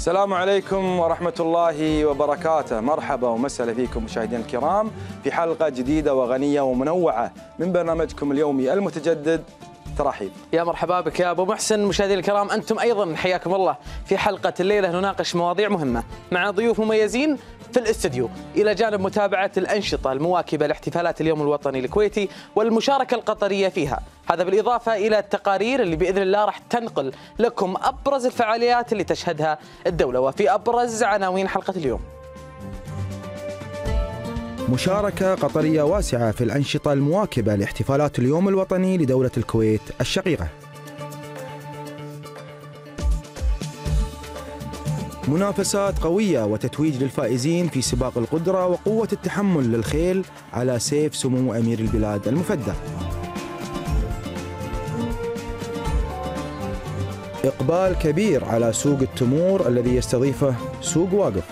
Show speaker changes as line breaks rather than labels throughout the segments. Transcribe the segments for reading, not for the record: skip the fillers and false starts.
السلام عليكم ورحمة الله وبركاته. مرحبا ومسهلا فيكم مشاهدينا الكرام في حلقة جديدة وغنية ومنوعة من برنامجكم اليومي المتجدد تراحيب.
يا مرحبا بك يا ابو محسن. مشاهدينا الكرام انتم ايضا حياكم الله في حلقة الليلة نناقش مواضيع مهمة مع ضيوف مميزين في الاستديو، إلى جانب متابعة الأنشطة المواكبة لاحتفالات اليوم الوطني الكويتي والمشاركة القطرية فيها، هذا بالإضافة إلى التقارير اللي بإذن الله راح تنقل لكم أبرز الفعاليات اللي تشهدها الدولة وفي أبرز عناوين حلقة اليوم.
مشاركة قطرية واسعة في الأنشطة المواكبة لاحتفالات اليوم الوطني لدولة الكويت الشقيقة. منافسات قوية وتتويج للفائزين في سباق القدرة وقوة التحمل للخيل على سيف سمو أمير البلاد المفدى. إقبال كبير على سوق التمور الذي يستضيفه سوق واقف.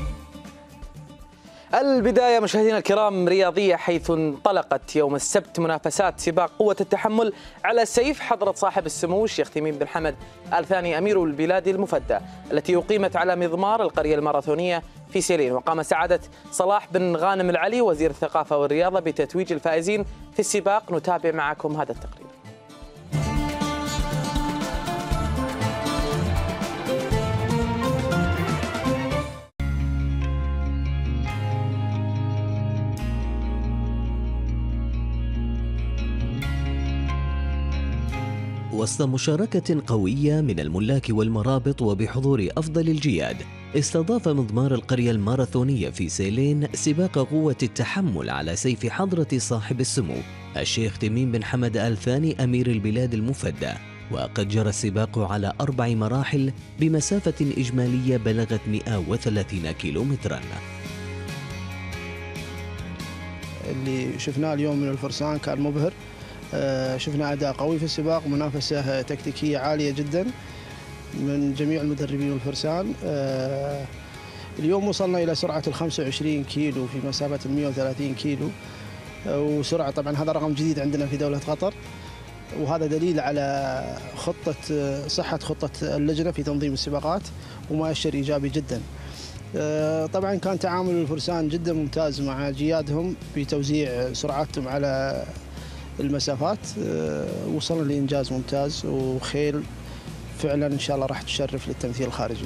البداية مشاهدينا الكرام رياضية، حيث انطلقت يوم السبت منافسات سباق قوة التحمل على سيف حضرة صاحب السمو الشيخ تميم بن حمد آل ثاني أمير البلاد المفدى، التي أقيمت على مضمار القرية الماراثونية في سيلين. وقام سعادة صلاح بن غانم العلي وزير الثقافة والرياضة بتتويج الفائزين في السباق. نتابع معكم هذا التقرير.
وسط مشاركة قوية من الملاك والمرابط وبحضور أفضل الجياد، استضاف مضمار القرية الماراثونية في سيلين سباق قوة التحمل على سيف حضرة صاحب السمو الشيخ تميم بن حمد آل ثاني أمير البلاد المفدى. وقد جرى السباق على 4 مراحل بمسافة إجمالية بلغت 130 كيلومترا.
اللي شفناه اليوم من الفرسان كان مبهر. شفنا أداء قوي في السباق، منافسة تكتيكية عالية جدا من جميع المدربين والفرسان. اليوم وصلنا إلى سرعة 25 كيلو في مسافة 130 كيلو، وسرعة طبعا هذا رقم جديد عندنا في دولة قطر، وهذا دليل على صحة خطة اللجنة في تنظيم السباقات ومؤشر إيجابي جدا. طبعا كان تعامل الفرسان جدا ممتاز مع جيادهم بتوزيع سرعتهم على المسافات. وصلنا لإنجاز ممتاز وخيل فعلا إن شاء الله راح تشرف للتمثيل الخارجي.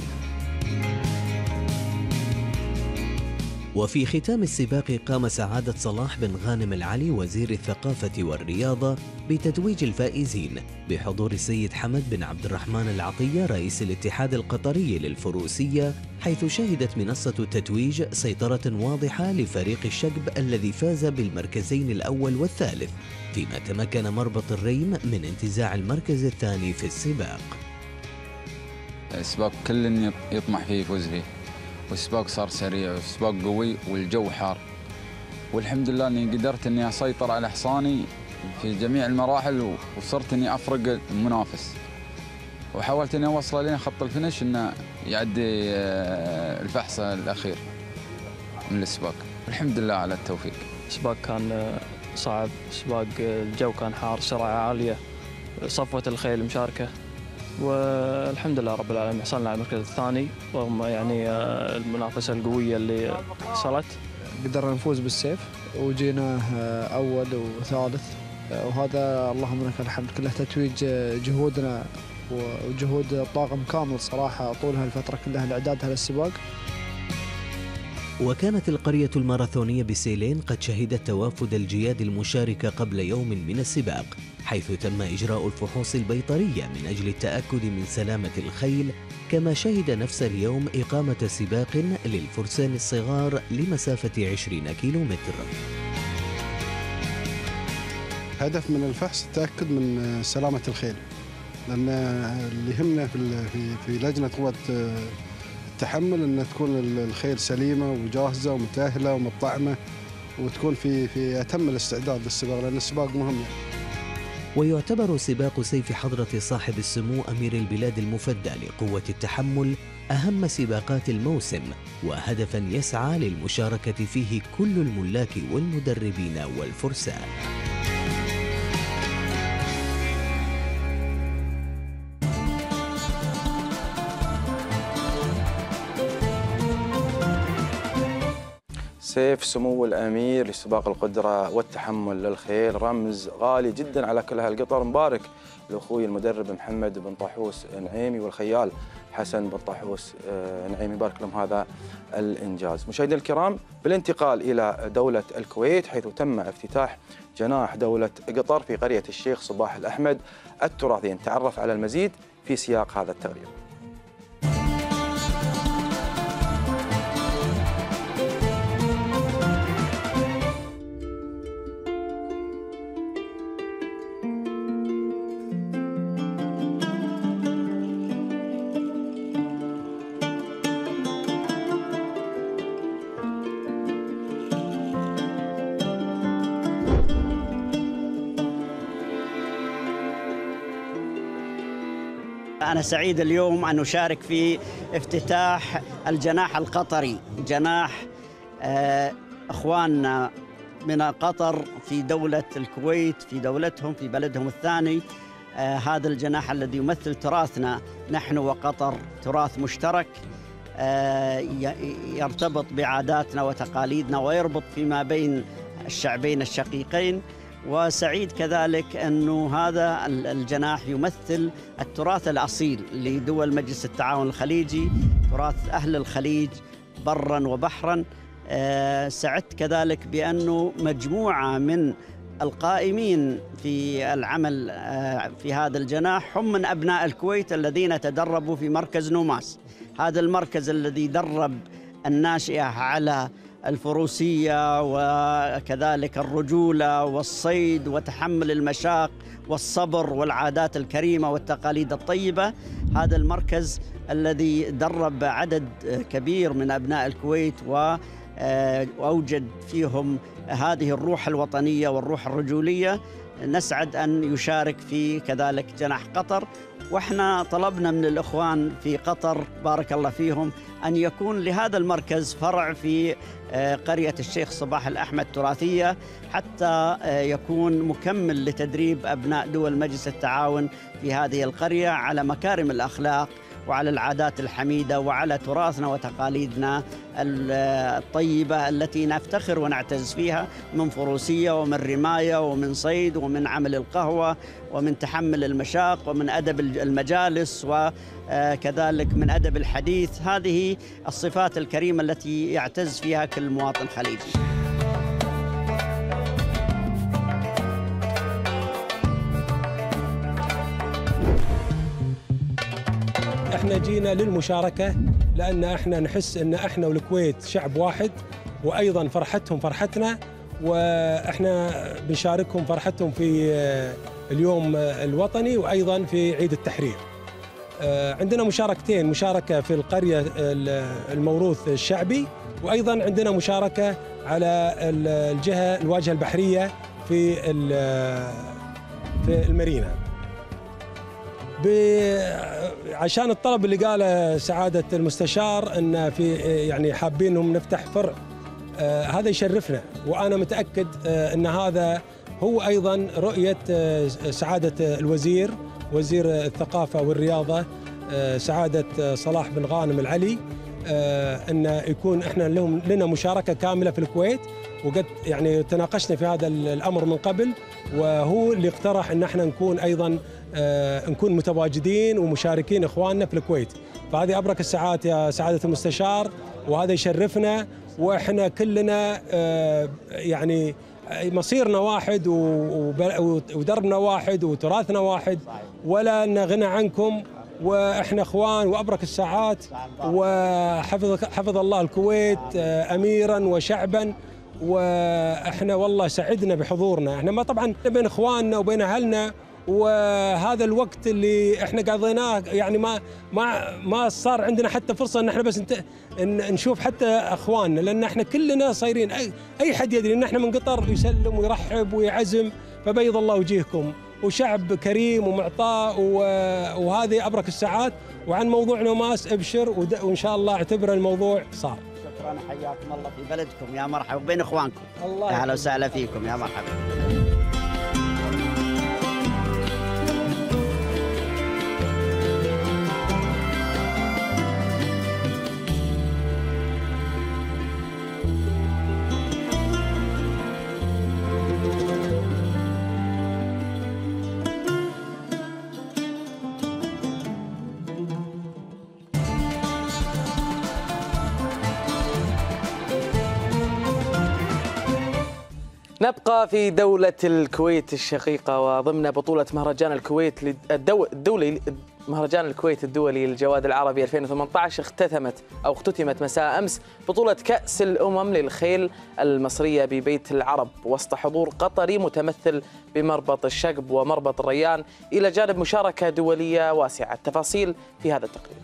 وفي ختام السباق قام سعادة صلاح بن غانم العلي وزير الثقافة والرياضة بتتويج الفائزين بحضور السيد حمد بن عبد الرحمن العطية رئيس الاتحاد القطري للفروسية، حيث شهدت منصة التتويج سيطرة واضحة لفريق الشقب الذي فاز بالمركزين الأول والثالث، فيما تمكن مربط الريم من انتزاع المركز الثاني في السباق.
السباق كل يطمح فيه يفوز فيه، والسباق صار سريع والسباق قوي والجو حار، والحمد لله اني قدرت اني اسيطر على حصاني في جميع المراحل وصرت اني افرق المنافس، وحاولت اني اوصله لين خط الفنش انه يعدي الفحص الاخير من السباق، والحمد لله على التوفيق.
السباق كان صعب، سباق الجو كان حار، سرعة عالية، صفوة الخيل مشاركة، والحمد لله رب العالمين حصلنا على المركز الثاني رغم يعني المنافسة القوية اللي حصلت.
قدرنا نفوز بالسيف وجينا أول وثالث، وهذا اللهم لك الحمد كله تتويج جهودنا وجهود الطاقم كامل صراحة طول هالفترة كلها لإعدادها للسباق.
وكانت القرية الماراثونية بسيلين قد شهدت توافد الجياد المشاركة قبل يوم من السباق، حيث تم إجراء الفحوص البيطرية من أجل التأكد من سلامة الخيل، كما شهد نفس اليوم إقامة سباق للفرسان الصغار لمسافة 20 كيلومتر.
هدف من الفحص التأكد من سلامة الخيل، لأن اللي يهمنا في لجنة قوة التحمل أن تكون الخيل سليمة وجاهزة ومتأهلة ومطعمة وتكون في أتم الاستعداد للسباق، لأن السباق مهم يعني.
ويعتبر سباق سيف حضرة صاحب السمو أمير البلاد المفدى لقوة التحمل أهم سباقات الموسم، وهدفا يسعى للمشاركة فيه كل الملاك والمدربين والفرسان.
سيف سمو الأمير لسباق القدرة والتحمل للخيل رمز غالي جدا على كل هالقطر. مبارك لأخوي المدرب محمد بن طاحوس نعيمي والخيال حسن بن طاحوس نعيمي، بارك لهم هذا الإنجاز. مشاهدينا الكرام، بالانتقال إلى دولة الكويت حيث تم افتتاح جناح دولة قطر في قرية الشيخ صباح الأحمد التراثية. نتعرف على المزيد في سياق هذا التقرير.
أنا سعيد اليوم أن أشارك في افتتاح الجناح القطري، جناح إخواننا من قطر في دولة الكويت، في دولتهم في بلدهم الثاني. هذا الجناح الذي يمثل تراثنا نحن وقطر، تراث مشترك يرتبط بعاداتنا وتقاليدنا ويربط فيما بين الشعبين الشقيقين. وسعيد كذلك أنه هذا الجناح يمثل التراث الأصيل لدول مجلس التعاون الخليجي، تراث أهل الخليج برا وبحرا. سعدت كذلك بأنه مجموعة من القائمين في العمل في هذا الجناح هم من أبناء الكويت الذين تدربوا في مركز نوماس، هذا المركز الذي درب الناشئة على الفروسية وكذلك الرجولة والصيد وتحمل المشاق والصبر والعادات الكريمة والتقاليد الطيبة. هذا المركز الذي درب عدد كبير من أبناء الكويت وأوجد فيهم هذه الروح الوطنية والروح الرجولية. نسعد أن يشارك في كذلك جناح قطر، وإحنا طلبنا من الإخوان في قطر بارك الله فيهم أن يكون لهذا المركز فرع في قرية الشيخ صباح الأحمد التراثية حتى يكون مكمل لتدريب أبناء دول مجلس التعاون في هذه القرية على مكارم الأخلاق وعلى العادات الحميدة وعلى تراثنا وتقاليدنا الطيبة التي نفتخر ونعتز فيها، من فروسية ومن رماية ومن صيد ومن عمل القهوة ومن تحمل المشاق ومن أدب المجالس وكذلك من أدب الحديث. هذه الصفات الكريمة التي يعتز فيها كل مواطن خليجي.
احنا جينا للمشاركة لأن احنا نحس ان احنا والكويت شعب واحد، وأيضا فرحتهم فرحتنا، واحنا بنشاركهم فرحتهم في اليوم الوطني وأيضا في عيد التحرير. عندنا مشاركتين، مشاركة في القرية الموروث الشعبي، وأيضا عندنا مشاركة على الواجهة البحرية في المارينا. عشان الطلب اللي قاله سعادة المستشار ان في يعني حابين انهم نفتح فرع، هذا يشرفنا، وانا متاكد ان هذا هو ايضا رؤيه سعادة الوزير، وزير الثقافة والرياضة سعادة صلاح بن غانم العلي، ان يكون احنا لنا مشاركة كاملة في الكويت. وقد يعني تناقشنا في هذا الامر من قبل، وهو اللي اقترح ان احنا نكون ايضا نكون متواجدين ومشاركين اخواننا في الكويت. فهذه ابرك الساعات يا سعاده المستشار، وهذا يشرفنا، واحنا كلنا يعني مصيرنا واحد ودربنا واحد وتراثنا واحد، ولا نغنى عنكم، واحنا اخوان وابرك الساعات، وحفظ الله الكويت اميرا وشعبا. واحنا والله سعدنا بحضورنا، احنا ما طبعا بين اخواننا وبين اهلنا، وهذا الوقت اللي احنا قضيناه يعني ما صار عندنا حتى فرصه ان احنا بس نشوف حتى اخواننا، لان احنا كلنا صايرين اي حد يدري ان احنا من قطر يسلم ويرحب ويعزم، فبيض الله وجيهكم، وشعب كريم ومعطاء، وهذه ابرك الساعات. وعن موضوع نوماس ابشر، وان شاء الله اعتبر الموضوع صار.
شكرا، حياكم الله في بلدكم، يا مرحبا بين اخوانكم. الله اهلا وسهلا فيكم، يا مرحبا.
نبقى في دولة الكويت الشقيقة وضمن بطولة مهرجان الكويت الدولي مهرجان الكويت الدولي للجواد العربي 2018 اختتمت مساء أمس بطولة كأس الأمم للخيل المصرية ببيت العرب وسط حضور قطري متمثل بمربط الشقب ومربط الريان إلى جانب مشاركة دولية واسعة. التفاصيل في هذا التقرير.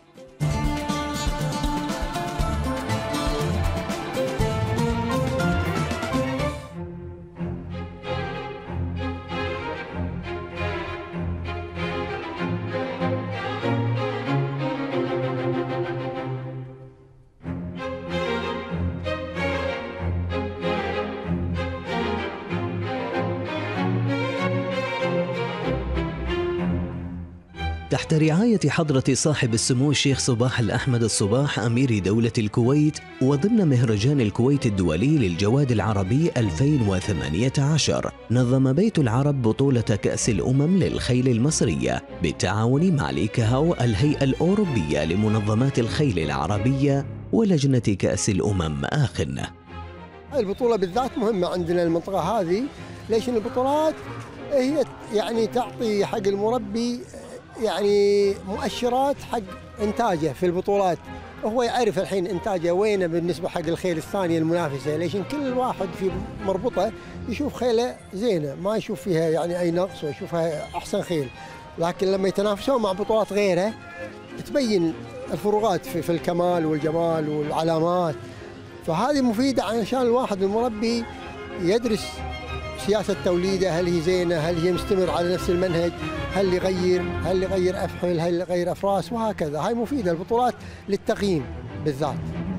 تحت رعاية حضرة صاحب السمو الشيخ صباح الأحمد الصباح أمير دولة الكويت وضمن مهرجان الكويت الدولي للجواد العربي 2018 نظم بيت العرب بطولة كأس الأمم للخيل المصرية بالتعاون مع ليكهاو الهيئة الأوروبية لمنظمات الخيل العربية ولجنة كأس الأمم آخن.
البطولة بالذات مهمة عندنا المنطقة هذه. ليش البطولات هي يعني تعطي حق المربي يعني مؤشرات حق إنتاجه في البطولات. هو يعرف الحين إنتاجه وينه بالنسبة حق الخيل الثانية المنافسة. ليش كل واحد في مربطة يشوف خيله زينة ما يشوف فيها يعني أي نقص ويشوفها أحسن خيل. لكن لما يتنافسون مع بطولات غيره تبين الفروقات في الكمال والجمال والعلامات. فهذه مفيدة عشان الواحد المربي يدرس سياسة توليده، هل هي زينة، هل هي مستمر على نفس المنهج، هل يغير أفحل، هل يغير أفراس وهكذا. هاي مفيدة البطولات للتقييم بالذات.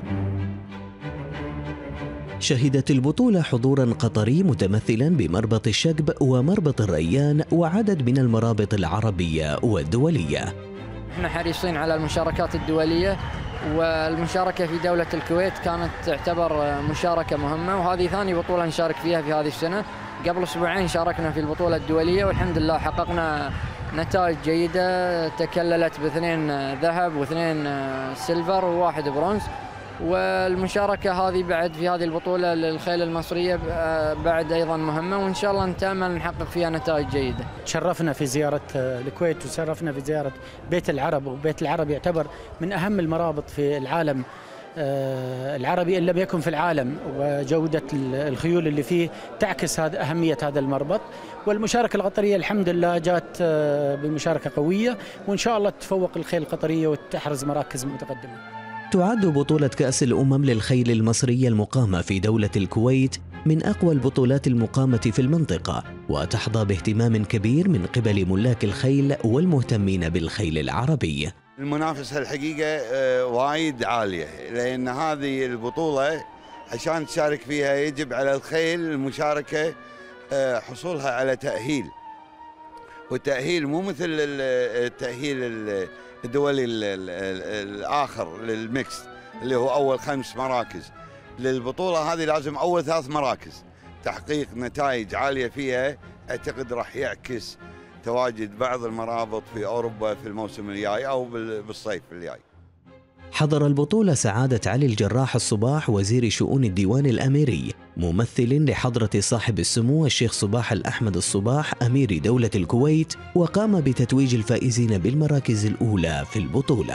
شهدت البطولة حضوراً قطري متمثلاً بمربط الشقب ومربط الريان وعدد من المرابط العربية والدولية.
احنا حريصين على المشاركات الدولية، والمشاركة في دولة الكويت كانت تعتبر مشاركة مهمة، وهذه ثاني بطولة نشارك فيها في هذه السنة. قبل أسبوعين شاركنا في البطولة الدولية والحمد لله حققنا نتائج جيدة تكللت ب2 ذهب و2 سيلفر و1 برونز. والمشاركة هذه بعد في هذه البطولة للخيل المصرية بعد أيضا مهمة، وإن شاء الله نتأمل نحقق فيها نتائج جيدة.
تشرفنا في زيارة الكويت وتشرفنا في زيارة بيت العرب، وبيت العرب يعتبر من أهم المرابط في العالم العربي إن لم يكن في العالم، وجودة الخيول اللي فيه تعكس أهمية هذا المربط. والمشاركة القطرية الحمد لله جاءت بمشاركة قوية، وإن شاء الله تتفوق الخيل القطرية وتحرز مراكز متقدمة.
تعد بطولة كأس الأمم للخيل المصرية المقامة في دولة الكويت من أقوى البطولات المقامة في المنطقة، وتحظى باهتمام كبير من قبل ملاك الخيل والمهتمين بالخيل العربي.
المنافسة الحقيقة وايد عالية، لأن هذه البطولة عشان تشارك فيها يجب على الخيل المشاركة حصولها على تأهيل، والتأهيل مو مثل التأهيل الدولي الآخر للميكس اللي هو أول 5 مراكز. للبطولة هذه لازم أول 3 مراكز. تحقيق نتائج عالية فيها أعتقد راح يعكس تواجد بعض المرابط في أوروبا في الموسم الجاي أو بالصيف الجاي.
حضر البطولة سعادة علي الجراح الصباح وزير شؤون الديوان الأميري ممثل لحضرة صاحب السمو الشيخ صباح الأحمد الصباح أمير دولة الكويت، وقام بتتويج الفائزين بالمراكز الأولى في البطولة.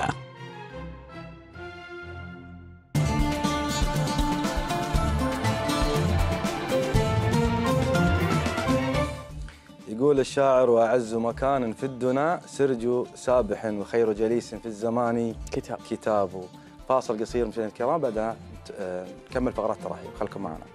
يقول الشاعر: وأعز مكان في الدنا سرج سابح، وخير جليس في الزمان كتابه. فاصل قصير مشاهدينا الكرام، بعدها نكمل فقرات الترحيب، خلكم معنا.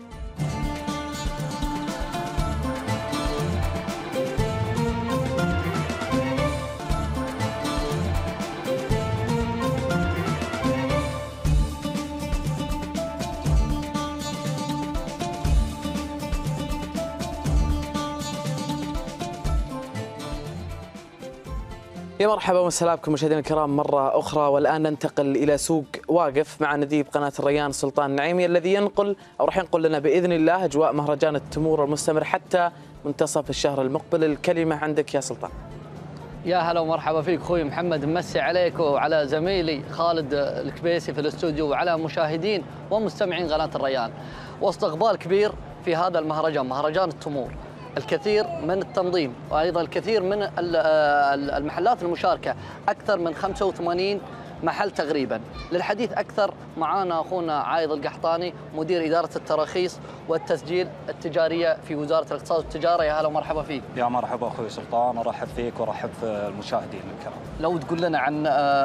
يا مرحبا ومساء بكم مشاهدينا الكرام مرة أخرى، والآن ننتقل إلى سوق واقف مع نديب قناة الريان سلطان النعيمي الذي راح ينقل لنا بإذن الله أجواء مهرجان التمور المستمر حتى منتصف الشهر المقبل. الكلمة عندك يا سلطان.
يا هلا ومرحبا فيك أخوي محمد، مسي عليك وعلى زميلي خالد الكبيسي في الاستوديو وعلى مشاهدين ومستمعين قناة الريان. وسط إقبال كبير في هذا المهرجان، مهرجان التمور، الكثير من التنظيم وايضا الكثير من المحلات المشاركه، اكثر من 85 محل تقريبا. للحديث اكثر معانا اخونا عايض القحطاني مدير اداره التراخيص والتسجيل التجاريه في وزاره الاقتصاد والتجاره. يا هلا ومرحبا فيك.
يا مرحبا اخوي سلطان، ارحب فيك وارحب في المشاهدين الكرام.
لو تقول لنا عن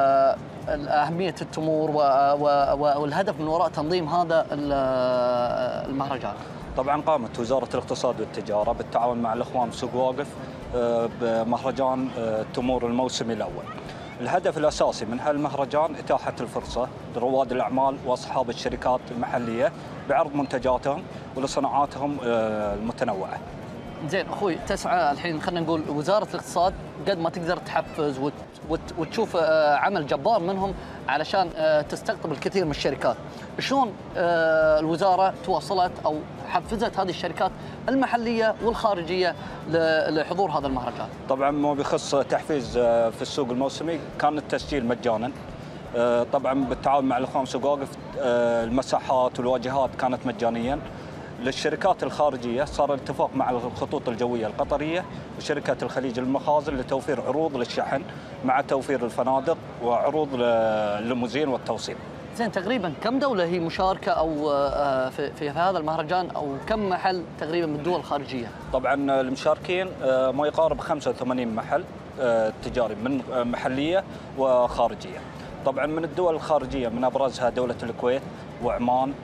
اهميه التمور والهدف من وراء تنظيم هذا المهرجان.
طبعا قامت وزاره الاقتصاد والتجاره بالتعاون مع الاخوان بسوق واقف بمهرجان التمور الموسمي الاول. الهدف الاساسي من هالمهرجان اتاحه الفرصه لرواد الاعمال واصحاب الشركات المحليه بعرض منتجاتهم ولصناعاتهم المتنوعه.
زين اخوي، تسعى الحين خلينا نقول وزاره الاقتصاد قد ما تقدر تحفز وتشوف عمل جبار منهم علشان تستقطب الكثير من الشركات. شلون الوزاره تواصلت او حفزت هذه الشركات المحليه والخارجيه لحضور هذا المهرجان؟
طبعا ما بيخص تحفيز في السوق الموسمي كان التسجيل مجانا. طبعا بالتعاون مع الاخوان سوق واقف المساحات والواجهات كانت مجانيا. للشركات الخارجيه صار الاتفاق مع الخطوط الجويه القطريه وشركه الخليج للمخازن لتوفير عروض للشحن مع توفير الفنادق وعروض للليموزين والتوصيل.
زين، تقريبا كم دوله هي مشاركه او في هذا المهرجان، او كم محل تقريبا من الدول الخارجيه؟
طبعا المشاركين ما يقارب 85 محل تجاري من محليه وخارجيه. طبعا من الدول الخارجيه من ابرزها دوله الكويت وعمان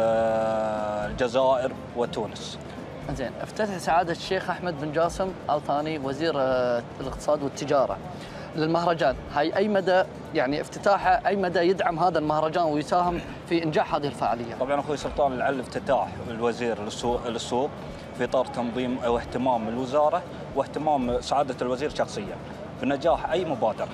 والجزائر وتونس.
زين، افتتح سعاده الشيخ احمد بن جاسم آل ثاني وزير الاقتصاد والتجاره للمهرجان، هاي اي مدى يعني افتتاحه اي مدى يدعم هذا المهرجان ويساهم في انجاح هذه الفعاليه؟
طبعا اخوي سلطان، لعل افتتاح الوزير للسوق في اطار تنظيم واهتمام الوزاره واهتمام سعاده الوزير شخصيا بنجاح اي مبادره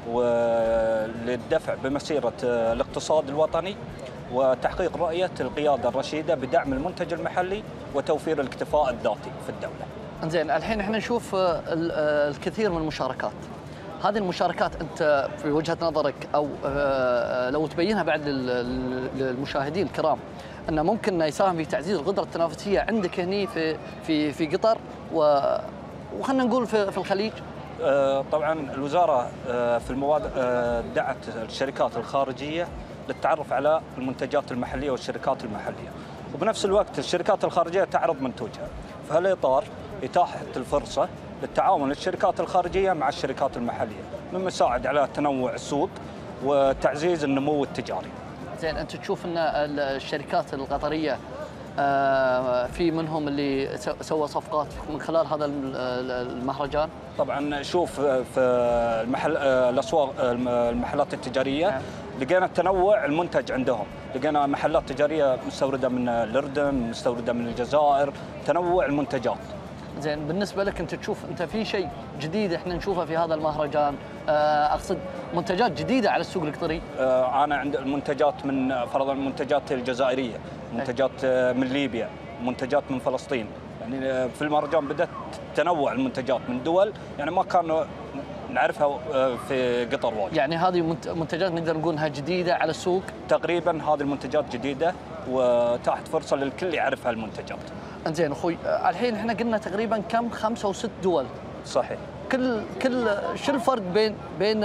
وللدفع بمسيره الاقتصاد الوطني وتحقيق رؤيه القياده الرشيده بدعم المنتج المحلي وتوفير الاكتفاء الذاتي في الدوله.
زين، الحين احنا نشوف الكثير من المشاركات. هذه المشاركات انت في وجهه نظرك او لو تبينها بعد للمشاهدين الكرام انه ممكن يساهم في تعزيز القدره التنافسيه عندك هني في قطر وخلينا نقول في الخليج؟
طبعا الوزاره في المبادره دعت الشركات الخارجيه للتعرف على المنتجات المحليه والشركات المحليه، وبنفس الوقت الشركات الخارجيه تعرض منتوجها. في هالاطار اتاحت الفرصه للتعاون للشركات الخارجيه مع الشركات المحليه، مما يساعد على تنوع السوق وتعزيز النمو التجاري.
زين، انت تشوف ان الشركات القطريه في منهم اللي سوى صفقات من خلال هذا المهرجان؟
طبعا شوف في الاسواق المحلات التجاريه لقينا تنوع المنتج عندهم، لقينا محلات تجاريه مستورده من الاردن، مستورده من الجزائر، تنوع المنتجات.
زين، بالنسبه لك انت تشوف انت في شيء جديد احنا نشوفه في هذا المهرجان، اقصد منتجات جديده على السوق القطري؟
انا عند المنتجات من فرضا المنتجات الجزائريه، منتجات من ليبيا، منتجات من فلسطين، يعني في المهرجان بدات تنوع المنتجات من دول يعني ما كانوا نعرفها في قطر واجد.
يعني هذه منتجات نقدر نقول انها جديده على السوق؟
تقريبا هذه المنتجات جديده وتحت فرصه للكل يعرف هالمنتجات.
انزين اخوي، الحين احنا قلنا تقريبا كم 5 و6 دول.
صحيح.
كل شو الفرق بين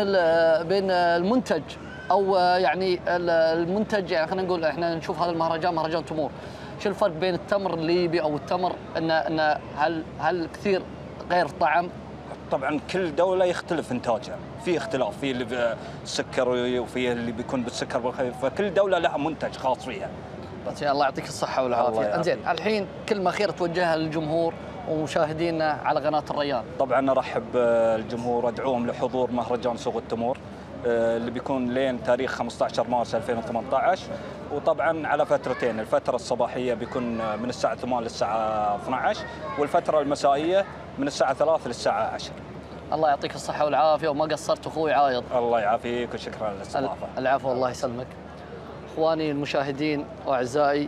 المنتج او يعني المنتج، يعني خلينا نقول احنا نشوف هذا المهرجان مهرجان تمور، شو الفرق بين التمر الليبي او التمر ان هل كثير غير طعم؟
طبعا كل دوله يختلف انتاجها، في اختلاف، في اللي بالسكر وفي اللي بيكون بالسكر بالخفيف، فكل دوله لها منتج خاص فيها.
بس الله يعطيك الصحه والعافيه. انزين، الحين كلمه اخيره توجهها للجمهور ومشاهدينا على قناه الريان.
طبعا ارحب الجمهور وادعوهم لحضور مهرجان سوق التمور اللي بيكون لين تاريخ 15 مارس 2018، وطبعا على فترتين، الفتره الصباحيه بيكون من الساعه 8 للساعه 12، والفتره المسائيه من الساعه 3 للساعه 10.
الله يعطيك الصحه والعافيه وما قصرت اخوي عايض.
الله يعافيك وشكرا للاستضافه.
العفو، الله يسلمك. اخواني المشاهدين واعزائي،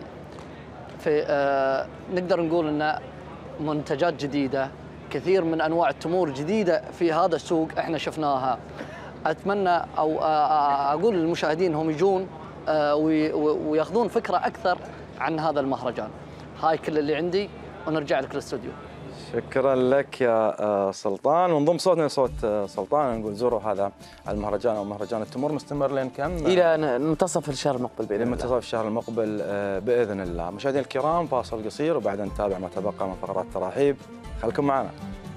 في نقدر نقول ان منتجات جديده، كثير من انواع التمور جديده في هذا السوق احنا شفناها. اتمنى او اقول للمشاهدين انهم يجون وياخذون فكره اكثر عن هذا المهرجان. هاي كل اللي عندي ونرجع لك الاستوديو.
شكرا لك يا سلطان. ونضم صوتنا لصوت سلطان، نقول زوروا هذا المهرجان او مهرجان التمور، مستمر لين كم؟
الى منتصف الشهر المقبل باذن الله.
منتصف الشهر المقبل باذن الله. مشاهدينا الكرام فاصل قصير وبعدين نتابع ما تبقى من فقرات التراحيب، خليكم معنا.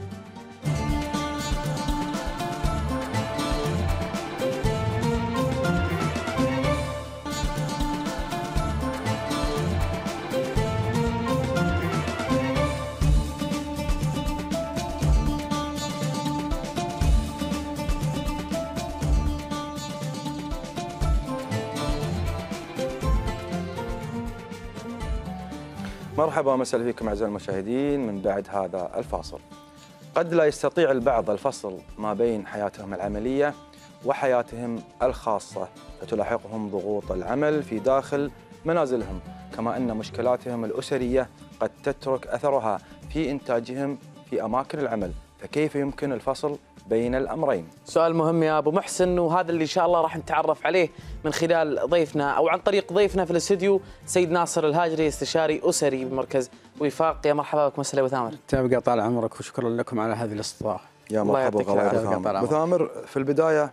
مرحبا ومساء فيكم اعزائي المشاهدين من بعد هذا الفاصل. قد لا يستطيع البعض الفصل ما بين حياتهم العمليه وحياتهم الخاصه، فتلاحقهم ضغوط العمل في داخل منازلهم، كما ان مشكلاتهم الاسريه قد تترك اثرها في انتاجهم في اماكن العمل، فكيف يمكن الفصل بين الامرين؟
سؤال مهم يا ابو محسن، وهذا اللي ان شاء الله راح نتعرف عليه من خلال ضيفنا او عن طريق ضيفنا في الاستديو سيد ناصر الهاجري، استشاري اسري بمركز وفاق. يا مرحبا بك مساء ابو ثامر.
تبقى طال عمرك وشكرا لكم على هذه الاستضافه.
يا مرحبا ابو ثامر. في البدايه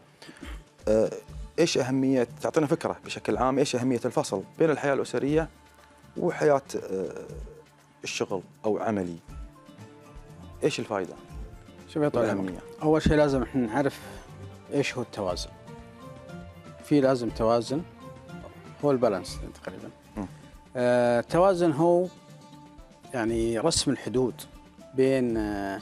ايش اهميه، تعطينا فكره بشكل عام ايش اهميه الفصل بين الحياه الاسريه وحياه الشغل او عملي؟ ايش الفائده؟
شوف يا طال عمرك، اول شيء لازم احنا نعرف ايش هو التوازن. في لازم توازن، هو البالانس تقريبا. التوازن هو يعني رسم الحدود بين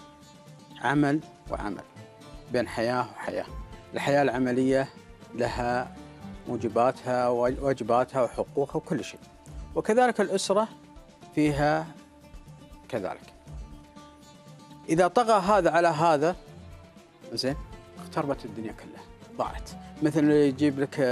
عمل وعمل، بين حياه وحياه. الحياه العمليه لها موجباتها وواجباتها وحقوقها وكل شيء، وكذلك الاسره فيها كذلك. إذا طغى هذا على هذا زين اختربت الدنيا كلها، ضاعت. مثل يجيب لك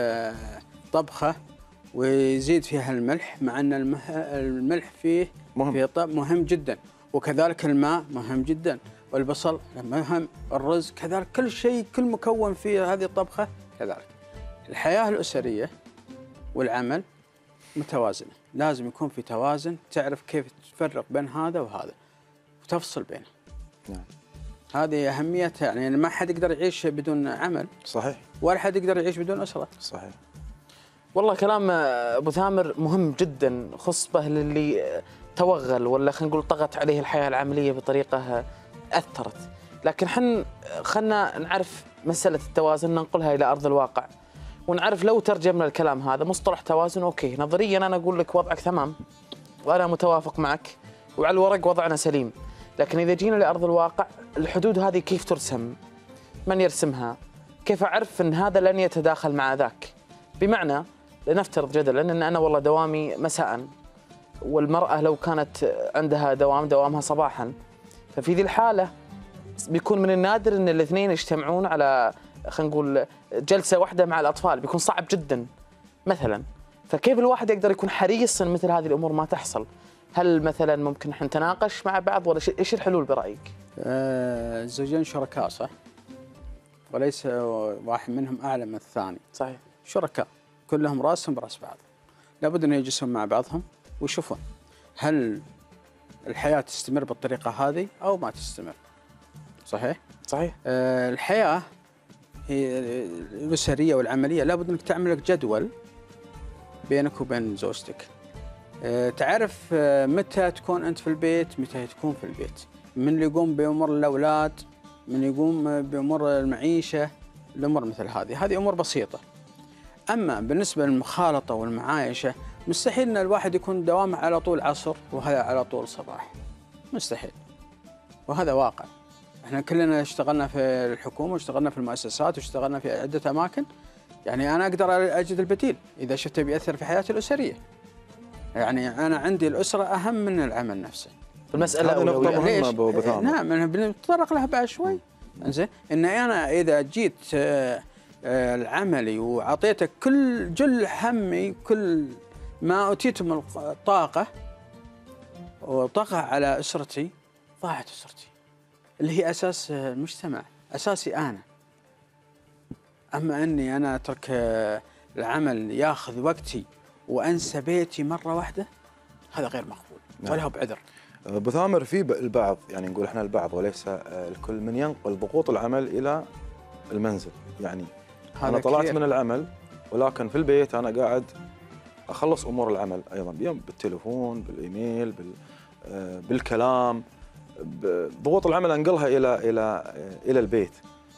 طبخة ويزيد فيها الملح، مع أن الملح فيه مهم جدا، وكذلك الماء مهم جدا، والبصل مهم، الرز كذلك، كل شيء كل مكون في هذه الطبخة كذلك. الحياة الأسرية والعمل متوازنة، لازم يكون في توازن، تعرف كيف تفرق بين هذا وهذا وتفصل بينه.
نعم.
هذه أهميتها، يعني ما حد يقدر يعيش بدون عمل.
صحيح.
ولا حد يقدر يعيش بدون أسرة.
صحيح.
والله كلام أبو ثامر مهم جدا، خصبة للي توغل ولا خلينا نقول طغت عليه الحياة العملية بطريقة أثرت. لكن خلنا نعرف مسألة التوازن، ننقلها إلى أرض الواقع ونعرف لو ترجمنا الكلام هذا مصطلح توازن. أوكي، نظريا أنا أقول لك وضعك تمام وأنا متوافق معك وعلى الورق وضعنا سليم، لكن إذا جينا لأرض الواقع الحدود هذه كيف ترسم؟ من يرسمها؟ كيف أعرف أن هذا لن يتداخل مع ذاك؟ بمعنى لنفترض جدلا أن أنا والله دوامي مساء، والمرأة لو كانت عندها دوامها صباحا، ففي ذي الحالة بيكون من النادر أن الاثنين يجتمعون على خلينا نقول جلسة واحدة مع الأطفال، بيكون صعب جدا مثلا. فكيف الواحد يقدر يكون حريص أن مثل هذه الأمور ما تحصل؟ هل مثلا ممكن احنا نتناقش مع بعض ولا ايش الحلول برايك؟
الزوجين شركاء صح؟ وليس واحد منهم اعلى من الثاني.
صحيح.
شركاء كلهم راسهم براس بعض. لابد ان يجلسون مع بعضهم ويشوفون هل الحياه تستمر بالطريقه هذه او ما تستمر. صحيح؟
صحيح.
الحياه هي الاسريه والعمليه لابد انك تعمل لك جدول بينك وبين زوجتك. تعرف متى تكون أنت في البيت، متى تكون في البيت، من اللي يقوم بأمور الأولاد، من اللي يقوم بأمور المعيشة، الأمور مثل هذه أمور بسيطة. أما بالنسبة للمخالطة والمعايشة مستحيل أن الواحد يكون دوامه على طول عصر وهذا على طول صباح، مستحيل، وهذا واقع. احنا كلنا اشتغلنا في الحكومة واشتغلنا في المؤسسات واشتغلنا في عدة أماكن، يعني أنا أقدر أجد البديل إذا شفته بيأثر في حياتي الأسرية. يعني أنا عندي الأسرة أهم من العمل نفسه.
المسألة
أولوية مهمة أبو ثامر.
نعم، بنتطرق لها بعد شوي. إنزين، إن أنا إذا جيت العملي وعطيتك كل جل همي، كل ما أوتيته من الطاقة وطغى على أسرتي، ضاعت أسرتي اللي هي أساس المجتمع، أساسي أنا. أما أني أنا أترك العمل ياخذ وقتي وأنسى بيتي مرة واحدة، هذا غير مقبول. ولا هو بعذر.
ابو ثامر، في البعض، يعني نقول احنا البعض وليس الكل، من ينقل ضغوط العمل الى المنزل. يعني انا طلعت من العمل ولكن في البيت انا قاعد اخلص امور العمل ايضا، بالتليفون، بالايميل، بالكلام، ضغوط العمل انقلها الى البيت.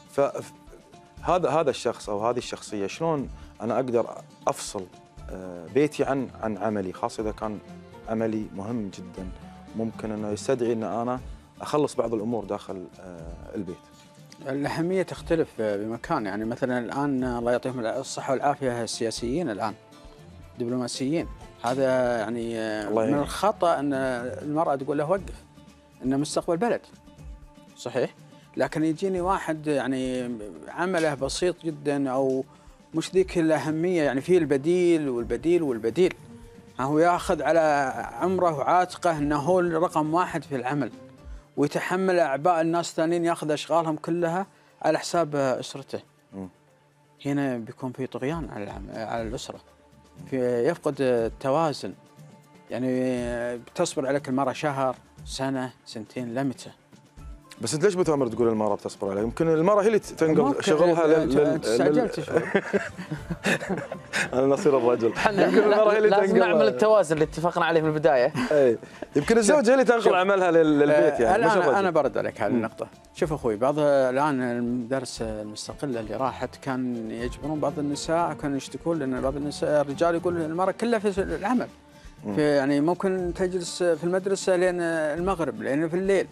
فهذا الشخص او هذه الشخصيه شلون انا اقدر افصل بيتي عن عملي، خاصه اذا كان عملي مهم جدا ممكن انه يستدعي ان انا اخلص بعض الامور داخل البيت.
الأهمية تختلف بمكان، يعني مثلا الآن الله يعطيهم الصحة والعافية السياسيين الآن دبلوماسيين، هذا يعني من الخطأ أن المرأة تقول له وقف، إنه مستقبل بلد صحيح، لكن يجيني واحد يعني عمله بسيط جدا أو مش ذيك الأهمية، يعني فيه البديل والبديل والبديل، هو ياخذ على عمره وعاتقه أنه هو رقم واحد في العمل ويتحمل أعباء الناس الثانيين، ياخذ أشغالهم كلها على حساب أسرته. هنا بيكون في طغيان على الأسرة، يفقد التوازن. يعني بتصبر عليك المرأة شهر، سنة، سنتين، لمتى؟
بس انت ليش ابو ثامر تقول المرأة بتصبر عليها؟ يمكن المرأة هي اللي تنقل شغلها
استعجلت شوي.
انا نصير الرجل.
يمكن المرأة هي اللي لازم نعمل التوازن اللي اتفقنا عليه من البداية.
اي يمكن الزوجة هي اللي تنقل عملها للبيت. يعني
انا برد عليك هذه النقطة. شوف اخوي، بعض الان المدارس المستقلة اللي راحت كان يجبرون بعض النساء، كانوا يشتكون لان بعض النساء الرجال يقول المرأة كلها في العمل. يعني ممكن تجلس في المدرسة لين المغرب، لين في الليل،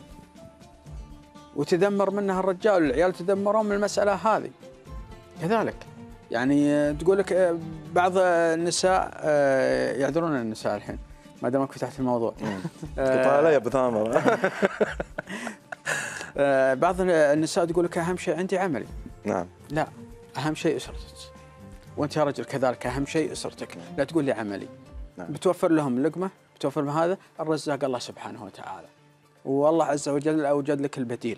وتدمر منها الرجال، والعيال يتدمرون من المسألة هذه. كذلك يعني تقول لك بعض النساء يعذرون النساء الحين ما دامك فتحت الموضوع.
قطع علي يا ابو ثامر.
بعض النساء تقول لك اهم شيء عندي عملي.
نعم.
لا، اهم شيء اسرتك. وانت يا رجل كذلك اهم شيء اسرتك، لا تقول لي عملي. نعم. بتوفر لهم لقمه، بتوفر لهم هذا، الرزاق الله سبحانه وتعالى. والله عز وجل أوجد لك البديل.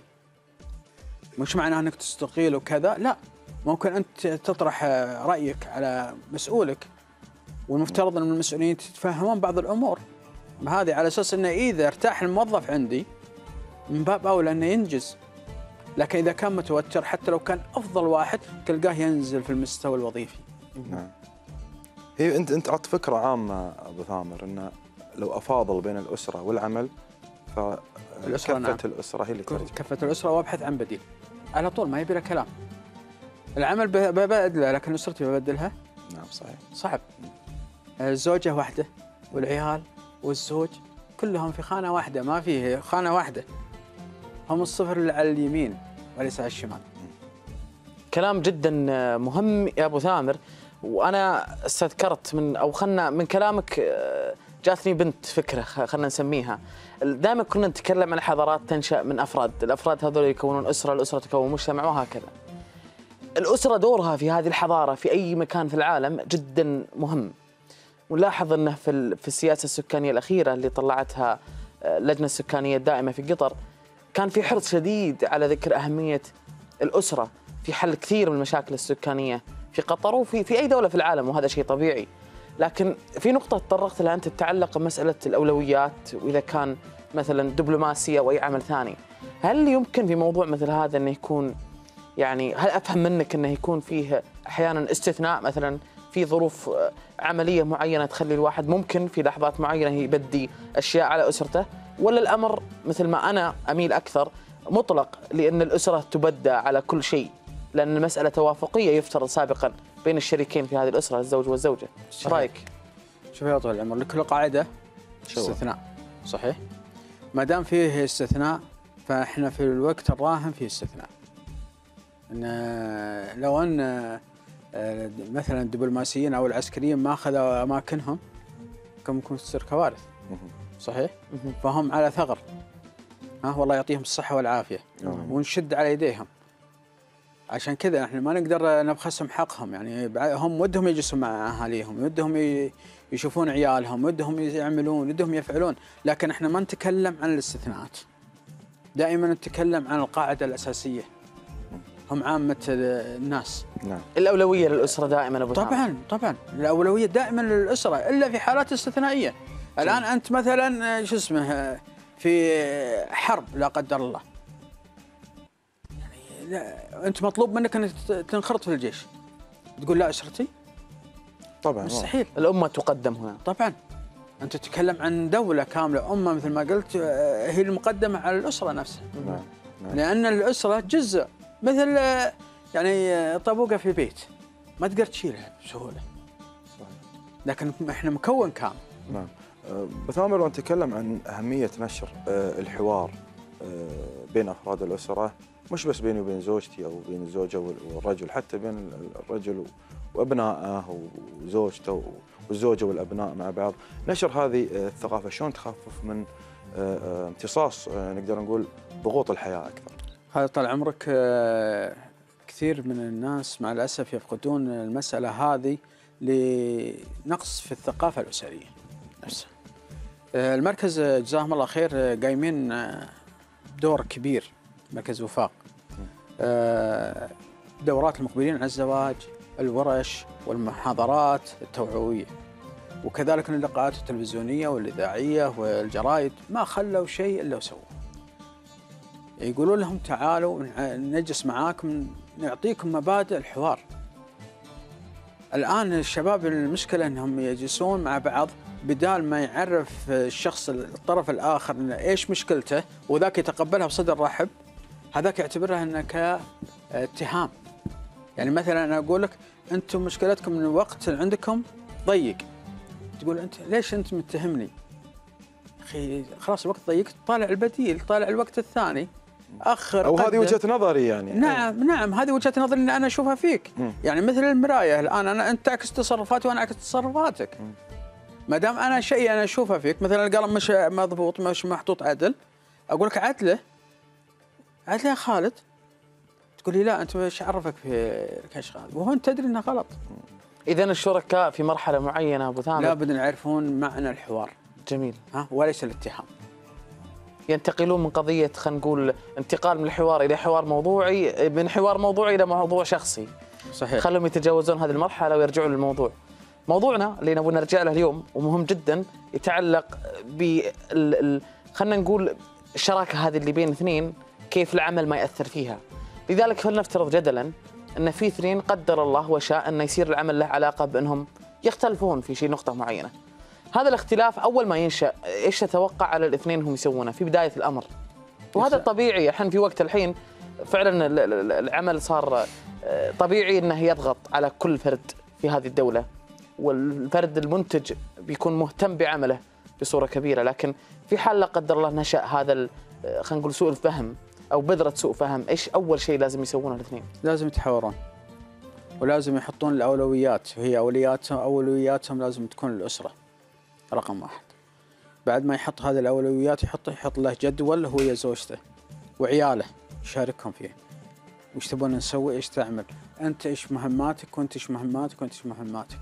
مش معناه أنك تستقيل وكذا، لا، ممكن أنت تطرح رأيك على مسؤولك، والمفترض أن المسؤولين يتفهمون بعض الأمور هذه، على أساس أنه إذا ارتاح الموظف عندي من باب أولى أنه ينجز. لكن إذا كان متوتر حتى لو كان أفضل واحد تلقاه ينزل في المستوى الوظيفي.
نعم. هي أنت عطت فكرة عامة أبو ثامر، أنه لو أفاضل بين الأسرة والعمل
الأسرة نعم.
الأسرة هي اللي ترجع.
كفة الأسرة وابحث عن بديل على طول، ما يبي له كلام. العمل ببدله لكن أسرتي ببدلها؟
نعم صحيح.
صعب. الزوجة واحدة والعيال والزوج كلهم في خانة واحدة، ما فيه خانة واحدة، هم الصفر اللي على اليمين وليس على الشمال.
كلام جدا مهم يا أبو ثامر، وأنا استذكرت من كلامك جاتني بنت فكرة خلنا نسميها. دائما كنا نتكلم عن حضارات تنشأ من أفراد، الأفراد هذول يكونون أسرة، الأسرة تكون مجتمع وهكذا. الأسرة دورها في هذه الحضارة في أي مكان في العالم جدا مهم. ونلاحظ أنه في السياسة السكانية الأخيرة اللي طلعتها اللجنة السكانية الدائمة في قطر، كان في حرص شديد على ذكر أهمية الأسرة في حل كثير من المشاكل السكانية في قطر وفي أي دولة في العالم، وهذا شيء طبيعي. لكن في نقطة تطرقت لها أنت تتعلق بمسألة الأولويات، وإذا كان مثلا دبلوماسية أو أي عمل ثاني، هل يمكن في موضوع مثل هذا أنه يكون، يعني هل أفهم منك أنه يكون فيه أحيانا استثناء، مثلا في ظروف عملية معينة تخلي الواحد ممكن في لحظات معينة يبدي أشياء على أسرته، ولا الأمر مثل ما أنا أميل أكثر مطلق لأن الأسرة تبدى على كل شيء، لأن المسألة توافقية يفترض سابقا بين الشريكين في هذه الأسرة، الزوج والزوجة. ايش رايك؟
شوف يا طويل العمر، لكل قاعدة استثناء، صحيح؟ ما دام فيه استثناء فاحنا في الوقت الراهن فيه استثناء. إن لو ان مثلا الدبلوماسيين او العسكريين ما اخذوا اماكنهم كان ممكن تصير كوارث. صحيح؟ فهم على ثغر. والله يعطيهم الصحة والعافية ونشد على يديهم. عشان كذا احنا ما نقدر نبخسهم حقهم، يعني هم ودهم يجلسوا مع اهاليهم، ودهم يشوفون عيالهم، ودهم يعملون، ودهم يفعلون، لكن احنا ما نتكلم عن الاستثناءات. دائما نتكلم عن القاعدة الأساسية. هم عامة الناس.
نعم.
الأولوية للأسرة دائما أبو
طبعا الأولوية دائما للأسرة إلا في حالات استثنائية. الان انت مثلا شو اسمه في حرب لا قدر الله، يعني لا انت مطلوب منك انك تنخرط في الجيش، تقول لا اسرتي؟
طبعا
مستحيل.
الامه تقدم هنا.
طبعا انت تتكلم عن دوله كامله، امه مثل ما قلت هي المقدمه على الاسره نفسها.
نعم.
لان الاسره جزء مثل يعني طابوقه في بيت ما تقدر تشيلها بسهوله. لكن احنا مكون كامل.
نعم. بثامر، ونتكلم عن أهمية نشر الحوار بين أفراد الأسرة، مش بس بيني وبين زوجتي أو بين الزوجة والرجل، حتى بين الرجل وأبنائه وزوجته والزوجة والأبناء مع بعض. نشر هذه الثقافة شلون تخفف من امتصاص نقدر نقول ضغوط الحياة أكثر؟
هذا طال عمرك كثير من الناس مع الأسف يفقدون المسألة هذه لنقص في الثقافة الأسرية نفسها. المركز جزاهم الله خير قايمين دور كبير، مركز وفاق، دورات المقبلين على الزواج، الورش والمحاضرات التوعوية، وكذلك اللقاءات التلفزيونية والإذاعية والجرائد، ما خلوا شيء إلا وسووا. يقولون لهم تعالوا نجلس معاكم نعطيكم مبادئ الحوار. الآن الشباب المشكلة أنهم يجلسون مع بعض بدال ما يعرف الشخص الطرف الآخر إن إيش مشكلته وذاك يتقبلها بصدر رحب، هذاك يعتبرها أنها كاتهام. يعني مثلا أنا أقول لك أنتم مشكلتكم من الوقت عندكم ضيق، تقول أنت ليش أنت متهمني؟ أخي خلاص الوقت ضيق، طالع البديل، طالع الوقت الثاني، أخر
أو هذه وجهة نظري يعني.
نعم هذه وجهة نظري اللي أنا أشوفها فيك. يعني مثل المراية الآن، أنت تعكس تصرفاتي وأنا أعكس تصرفاتك. ما دام أنا شيء أنا أشوفه فيك، مثلا القلم مش مضبوط، مش محطوط عدل، أقول لك عدله يا خالد، تقول لي لا أنت ايش عرفك في الكشخ هذا، وهو أنت تدري إنه غلط.
إذا الشركاء في مرحلة معينة أبو ثامر
لابد أن يعرفون معنى الحوار.
جميل.
وليس الاتهام.
ينتقلون من قضية خلينا نقول انتقال من الحوار إلى حوار موضوعي، من حوار موضوعي إلى موضوع شخصي.
صحيح.
خلهم يتجاوزون هذه المرحلة ويرجعوا للموضوع. موضوعنا اللي نبغى نرجع له اليوم ومهم جدا، يتعلق خلينا نقول الشراكة هذه اللي بين اثنين، كيف العمل ما يأثر فيها. لذلك فلنفترض جدلا أن في اثنين قدر الله وشاء أن يصير العمل له علاقة بأنهم يختلفون في شيء نقطة معينة. هذا الاختلاف أول ما ينشأ إيش تتوقع على الاثنين هم يسوونه في بداية الأمر؟ وهذا طبيعي. الحين في وقت الحين فعلا العمل صار طبيعي أنه يضغط على كل فرد في هذه الدولة، والفرد المنتج بيكون مهتم بعمله بصورة كبيرة. لكن في حال لا قدر الله نشأ هذا خلينا نقول سوء الفهم أو بذرة سوء فهم، إيش أول شيء لازم يسوونه الاثنين؟
لازم يتحاورون ولازم يحطون الأولويات، وهي أولوياتهم لازم تكون الأسرة رقم واحد. بعد ما يحط هذه الأولويات يحط له جدول هو يا زوجته وعياله يشاركهم فيه، وش تبون نسوي، ايش تعمل، انت ايش مهماتك وانت ايش مهماتك وانت ايش مهماتك.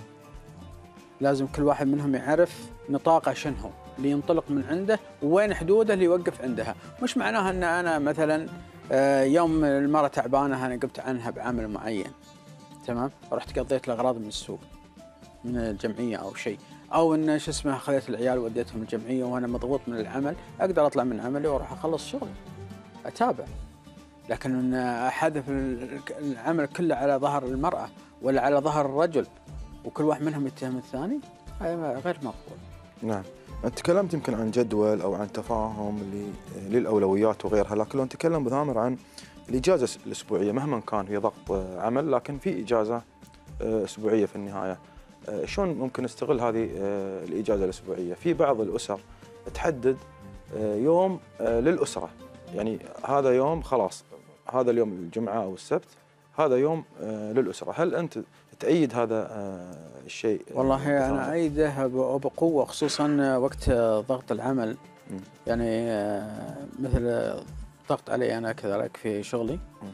لازم كل واحد منهم يعرف نطاقه شنو هو اللي ينطلق من عنده ووين حدوده اللي يوقف عندها. مش معناها ان انا مثلا يوم المرأة تعبانه انا قمت عنها بعمل معين، تمام، رحت قضيت الاغراض من السوق من الجمعيه او شيء، او ان شو اسمه خذيت العيال وديتهم الجمعيه وانا مضغوط من العمل، اقدر اطلع من عملي واروح اخلص شغلي اتابع. لكن ان احذف العمل كله على ظهر المراه ولا على ظهر الرجل وكل واحد منهم يتهم الثاني، هذا غير مقبول.
نعم. انت تكلمت يمكن عن جدول او عن تفاهم للاولويات وغيرها، لكن لو نتكلم أبو ثامر عن الاجازه الاسبوعيه، مهما كان هي ضغط عمل لكن في اجازه اسبوعيه في النهايه، شلون ممكن نستغل هذه الاجازه الاسبوعيه؟ في بعض الاسر تحدد يوم للاسره، يعني هذا يوم خلاص، هذا اليوم الجمعه او السبت، هذا يوم للاسره. هل انت تأيد هذا الشيء؟
والله انا أيده بقوه، خصوصا وقت ضغط العمل. يعني مثل ضغط علي انا كذلك في شغلي،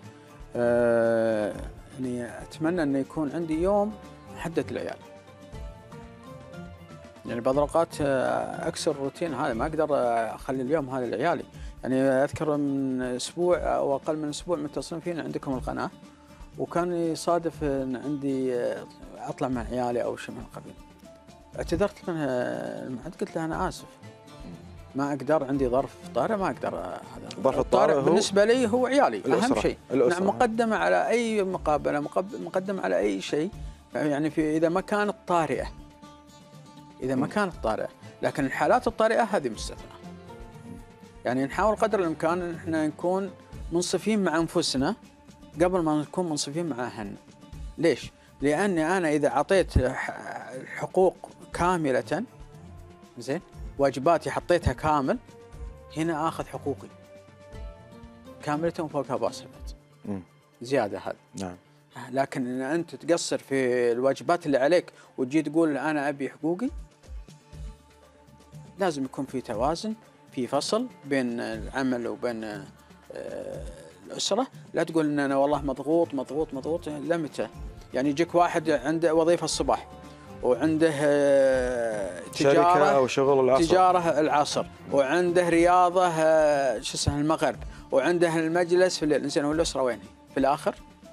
يعني اتمنى انه يكون عندي يوم محدد للعيال. يعني بعض الاوقات اكسر الروتين هذا، ما اقدر اخلي اليوم هذا لعيالي. يعني اذكر من اسبوع او اقل من اسبوع متصلين فينا عندكم القناه، وكان يصادف ان عندي اطلع مع عيالي او شيء من القبيل. اعتذرت منها المعد، قلت لها انا اسف ما اقدر، عندي ظرف طارئ ما اقدر. هذا
ظرف الطارئ
بالنسبه لي هو عيالي اهم شيء.
الأسرة.
نعم، مقدمه على اي مقابله، مقدمه على اي شيء يعني في اذا ما كانت طارئه، لكن الحالات الطارئه هذه مستثنى. يعني نحاول قدر الامكان ان احنا نكون منصفين مع انفسنا قبل ما نكون منصفين مع اهلنا. ليش؟ لاني انا اذا اعطيت الحقوق كامله، زين، واجباتي حطيتها كامل، هنا اخذ حقوقي كامله وفوقها باسفت زياده هذا.
نعم.
لكن ان انت تقصر في الواجبات اللي عليك وتجي تقول انا ابي حقوقي، لازم يكون في توازن، في فصل بين العمل وبين الأسرة. لا تقول ان انا والله مضغوط لا. متى يعني يجيك واحد عنده وظيفة الصباح وعنده
شركة أو شغل
تجارة العصر وعنده رياضة شو اسمه المغرب وعنده المجلس في الليل، إنسان والأسرة وين في الآخر؟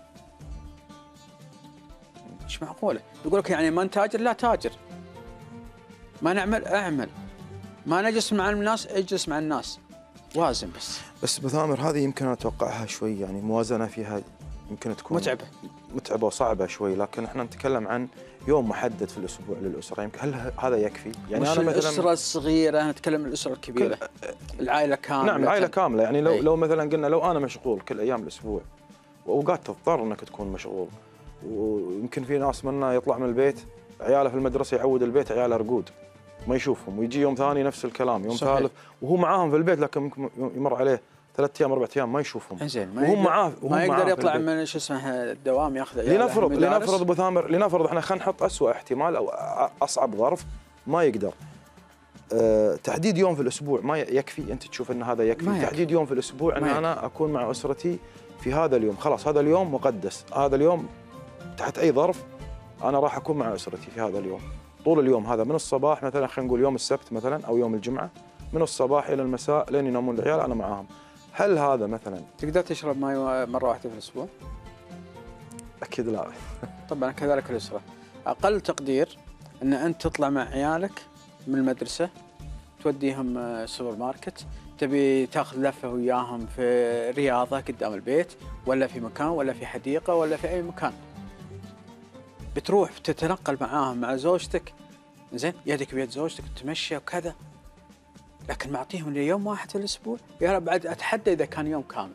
مش معقولة. يقول لك يعني ما نتاجر، لا تاجر، ما نعمل اعمل، ما نجلس مع الناس اجلس مع الناس، وازن بس.
أبو ثامر هذه يمكن أتوقعها شوي، يعني موازنة فيها يمكن تكون متعبة وصعبة شوي، لكن احنا نتكلم عن يوم محدد في الأسبوع للأسرة، يمكن هل هذا يكفي؟ يعني
مش
أنا
الأسرة الصغيرة، نتكلم عن الأسرة الكبيرة، العائلة كاملة.
نعم، العائلة كاملة. يعني لو مثلا قلنا لو أنا مشغول كل أيام الأسبوع، وأوقات تضطر أنك تكون مشغول، ويمكن في ناس منا يطلع من البيت عياله في المدرسة يعود البيت عياله رقود ما يشوفهم، ويجي يوم ثاني نفس الكلام، يوم ثالث وهو معاهم في البيت، لكن يمر عليه 3 أيام 4 أيام ما يشوفهم.
زين،
وهم معاه
ما يقدر يطلع من شو اسمه الدوام ياخذ
لنفرض ابو ثامر، لنفرض احنا خلينا نحط اسوء احتمال او اصعب ظرف ما يقدر. تحديد يوم في الاسبوع ما يكفي؟ انت تشوف ان هذا يكفي؟ تحديد يوم في الاسبوع ان انا اكون مع اسرتي في هذا اليوم، خلاص هذا اليوم مقدس، هذا اليوم تحت اي ظرف انا راح اكون مع اسرتي في هذا اليوم طول اليوم هذا، من الصباح مثلا خلينا نقول يوم السبت مثلا او يوم الجمعه، من الصباح الى المساء لين ينامون العيال انا معاهم. هل هذا مثلا
تقدر تشرب ماء مرة واحدة في الأسبوع؟
أكيد لا.
طبعا كذلك الأسرة. أقل تقدير أن أنت تطلع مع عيالك من المدرسة توديهم السوبر ماركت، تبي تاخذ لفة وياهم في رياضة قدام البيت ولا في مكان ولا في حديقة ولا في أي مكان، بتروح تتنقل معاهم مع زوجتك، زين، يدك بيد زوجتك تمشي وكذا، لكن معطيهم ليوم واحد في الأسبوع. يا رب بعد أتحدى إذا كان يوم كامل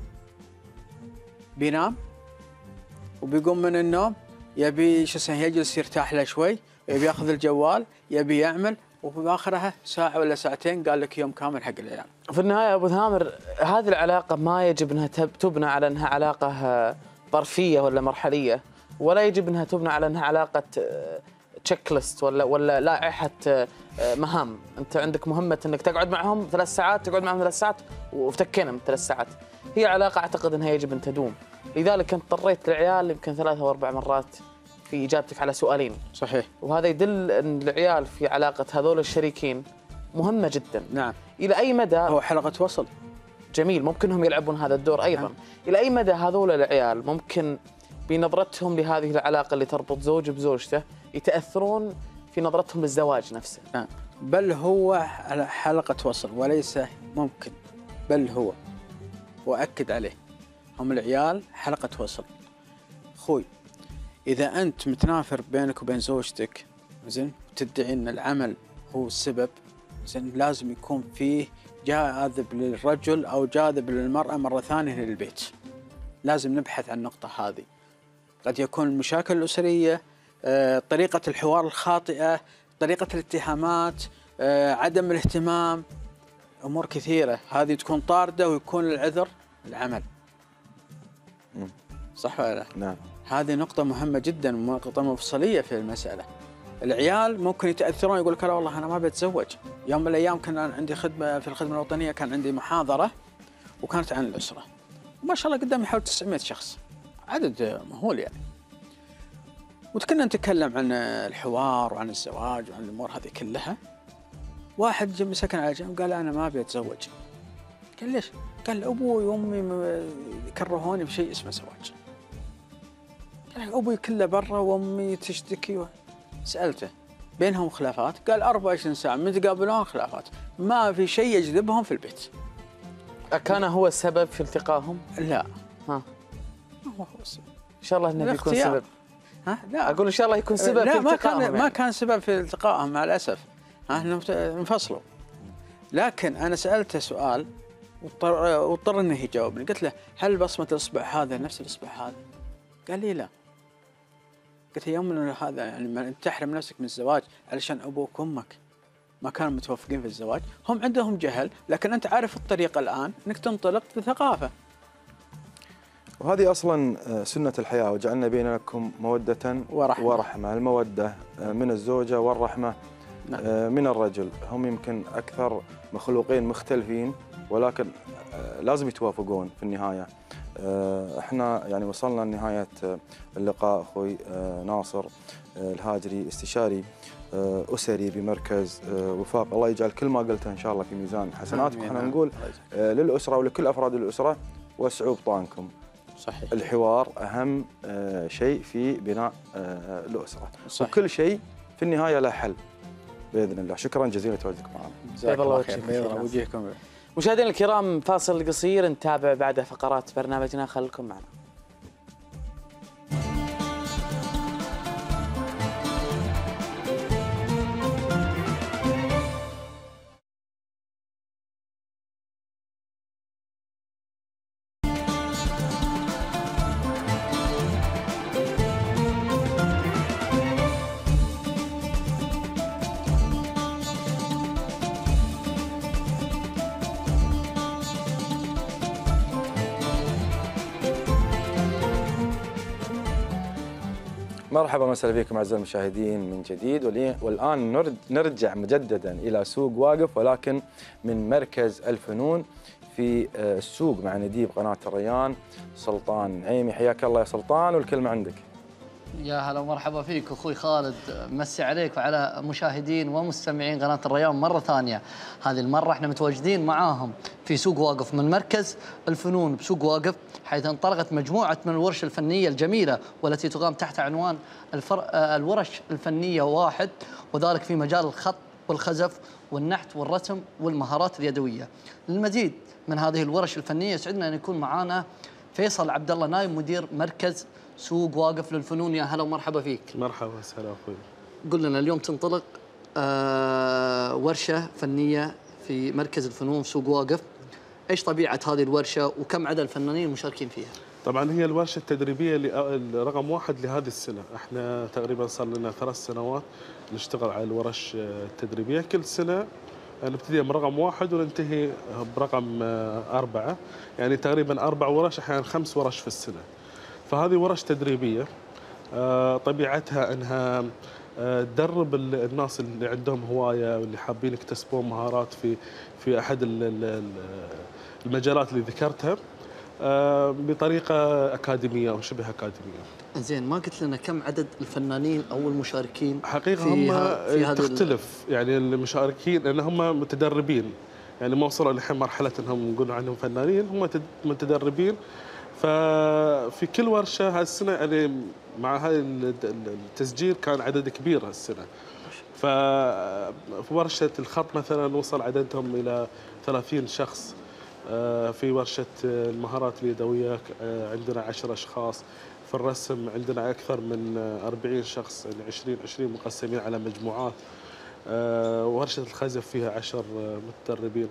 بينام وبيقوم من النوم يبي شو اسمه يجلس يرتاح له شوي، يبي ياخذ الجوال، يبي يعمل، وفي آخرها ساعة ولا ساعتين قال لك يوم كامل حق العيال.
في النهاية أبو ثامر، هذه العلاقة ما يجب أنها تبنى على أنها علاقة ظرفية ولا مرحلية، ولا يجب أنها تبنى على أنها علاقة تشيك ليست ولا لائحة مهام. أنت عندك مهمة أنك تقعد معهم 3 ساعات، تقعد معهم 3 ساعات وفتكينا من 3 ساعات. هي علاقة أعتقد أنها يجب أن تدوم، لذلك أنت اضطريت للعيال يمكن 3 أو 4 مرات في إجابتك على سؤالين.
صحيح.
وهذا يدل أن العيال في علاقة هذول الشريكين مهمة جدا.
نعم.
إلى أي مدى
هو حلقة وصل.
جميل، ممكنهم يلعبون هذا الدور أيضا. نعم. إلى أي مدى هذول العيال ممكن بنظرتهم لهذه العلاقة اللي تربط زوج بزوجته يتأثرون في نظرتهم للزواج نفسه؟
نعم. بل هو حلقة وصل وليس ممكن، بل هو، وأكد عليه، هم العيال حلقة وصل. أخوي، إذا أنت متنافر بينك وبين زوجتك، زين، وتدعي أن العمل هو السبب، زين، لازم يكون فيه جاذب للرجل أو جاذب للمرأة مرة ثانية للبيت. لازم نبحث عن النقطة هذه. قد يكون المشاكل الأسرية، طريقة الحوار الخاطئة، طريقة الاتهامات، عدم الاهتمام، أمور كثيرة هذه تكون طاردة ويكون العذر العمل. صح ولا لا؟
نعم.
هذه نقطة مهمة جدا، نقطة مفصلية في المسألة. العيال ممكن يتأثرون، يقول لك لا والله أنا ما بتزوج. يوم من الأيام كان عندي خدمة في الخدمة الوطنية، كان عندي محاضرة وكانت عن الأسرة، ما شاء الله قدامي حوالي 900 شخص، عدد مهول يعني. وكنا نتكلم عن الحوار وعن الزواج وعن الأمور هذه كلها. واحد جنبي سكن على جنب قال أنا ما أبي أتزوج. قال ليش؟ قال أبوي وأمي كرهوني بشيء اسمه زواج. قال أبوي كله برا وأمي تشتكي. سألته بينهم خلافات، قال 24 ساعة متقابلون خلافات، ما في شيء يجذبهم في البيت.
كان هو السبب في التقائهم؟
لا.
ها.
ما هو السبب.
ان شاء الله انه بيكون سبب.
ها؟ لا.
اقول ان شاء الله يكون سبب
لا
في
التقائهم. ما كان سبب في التقائهم مع الاسف. انهم انفصلوا. لكن انا سالته سؤال واضطر انه يجاوبني، قلت له هل بصمة الاصبع هذا نفس الاصبع هذا؟ قال لي لا. قلت له يوم من هذا يعني انت تحرم نفسك من الزواج علشان ابوك وامك ما كانوا متوفقين في الزواج، هم عندهم جهل، لكن انت عارف الطريقه الان انك تنطلق بثقافه.
وهذه اصلا سنه الحياه، وجعلنا بينكم موده ورحمه. الموده من الزوجه والرحمه من الرجل. هم يمكن اكثر مخلوقين مختلفين، ولكن لازم يتوافقون في النهايه. احنا يعني وصلنا لنهايه اللقاء. اخوي ناصر الهاجري، استشاري اسري بمركز وفاق، الله يجعل كل ما قلته ان شاء الله في ميزان حسناتكم. احنا نقول للاسره ولكل افراد الاسره وسعوا بطانكم.
صحيح.
الحوار اهم شيء في بناء الاسره. صحيح. وكل شيء في النهايه له حل باذن الله. شكرا جزيلا لتواجدكم معنا.
جزاك الله خير.
وجهكم.
مشاهدينا الكرام، فاصل قصير نتابع بعد فقرات برنامجنا، خليكم معنا.
مرحبا وسهلا بكم اعزائي المشاهدين من جديد. والان نرجع مجددا الى سوق واقف، ولكن من مركز الفنون في السوق مع نديب قناه الريان سلطان نعيمي. حياك الله يا سلطان، والكلمه عندك.
يا هلا ومرحبا فيك اخوي خالد، مسي عليك وعلى مشاهدين ومستمعين قناه الريان مره ثانيه. هذه المره احنا متواجدين معاهم في سوق واقف من مركز الفنون بسوق واقف، حيث انطلقت مجموعه من الورش الفنيه الجميله والتي تقام تحت عنوان الورش الفنيه واحد، وذلك في مجال الخط والخزف والنحت والرسم والمهارات اليدويه. للمزيد من هذه الورش الفنيه يسعدنا ان يكون معنا فيصل عبد الله نايم، مدير مركز سوق واقف للفنون. يا هلا ومرحبا فيك.
مرحبا وسهلا اخوي.
قل لنا اليوم تنطلق ورشه فنيه في مركز الفنون سوق واقف، ايش طبيعه هذه الورشه وكم عدد الفنانين المشاركين فيها؟
طبعا هي الورشه التدريبيه رقم 1 لهذه السنه، احنا تقريبا صار لنا 3 سنوات نشتغل على الورش التدريبيه، كل سنه نبتدي من رقم 1 وننتهي برقم 4، يعني تقريبا 4 ورش احيانا 5 ورش في السنه. فهذه ورش تدريبيه طبيعتها انها تدرب الناس اللي عندهم هوايه واللي حابين يكتسبون مهارات في احد المجالات اللي ذكرتها بطريقه اكاديميه او شبه اكاديميه.
زين، ما قلت لنا كم عدد الفنانين او المشاركين؟
حقيقه هم تختلف، يعني المشاركين لان هم متدربين، يعني ما وصلوا الحين مرحله انهم نقول عنهم فنانين، هم متدربين. ففي كل ورشه هالسنه يعني مع هذا التسجيل كان عدد كبير هالسنه. ففي ورشه الخط مثلا وصل عددهم الى 30 شخص. في ورشه المهارات اليدويه عندنا 10 اشخاص. في الرسم عندنا اكثر من 40 شخص، يعني 20 مقسمين على مجموعات. ورشه الخزف فيها 10 متدربين.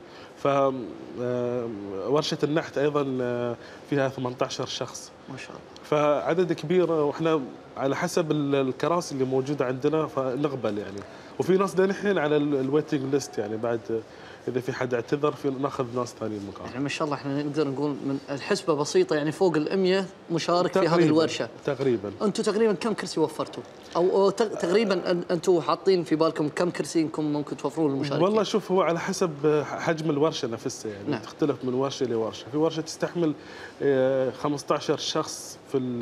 ورشه النحت ايضا فيها 18 شخص
ما شاء الله.
فعدد كبير، واحنا على حسب الكراسي اللي موجوده عندنا فنقبل يعني. وفي ناس للحين على الويتنج ليست، يعني بعد اذا في حد اعتذر في ناخذ ناس ثانيين مكانه.
يعني ما شاء الله احنا نقدر نقول من الحسبه بسيطه، يعني فوق ال100 مشارك في هذه الورشه
تقريبا.
انتم تقريبا كم كرسي وفرتوا؟ او تقريبا انتم حاطين في بالكم كم كرسي انكم ممكن توفرون للمشاركين؟
والله شوف، هو على حسب حجم الورشه نفسها، يعني
نعم.
تختلف من ورشه لورشه. في ورشه تستحمل 15 شخص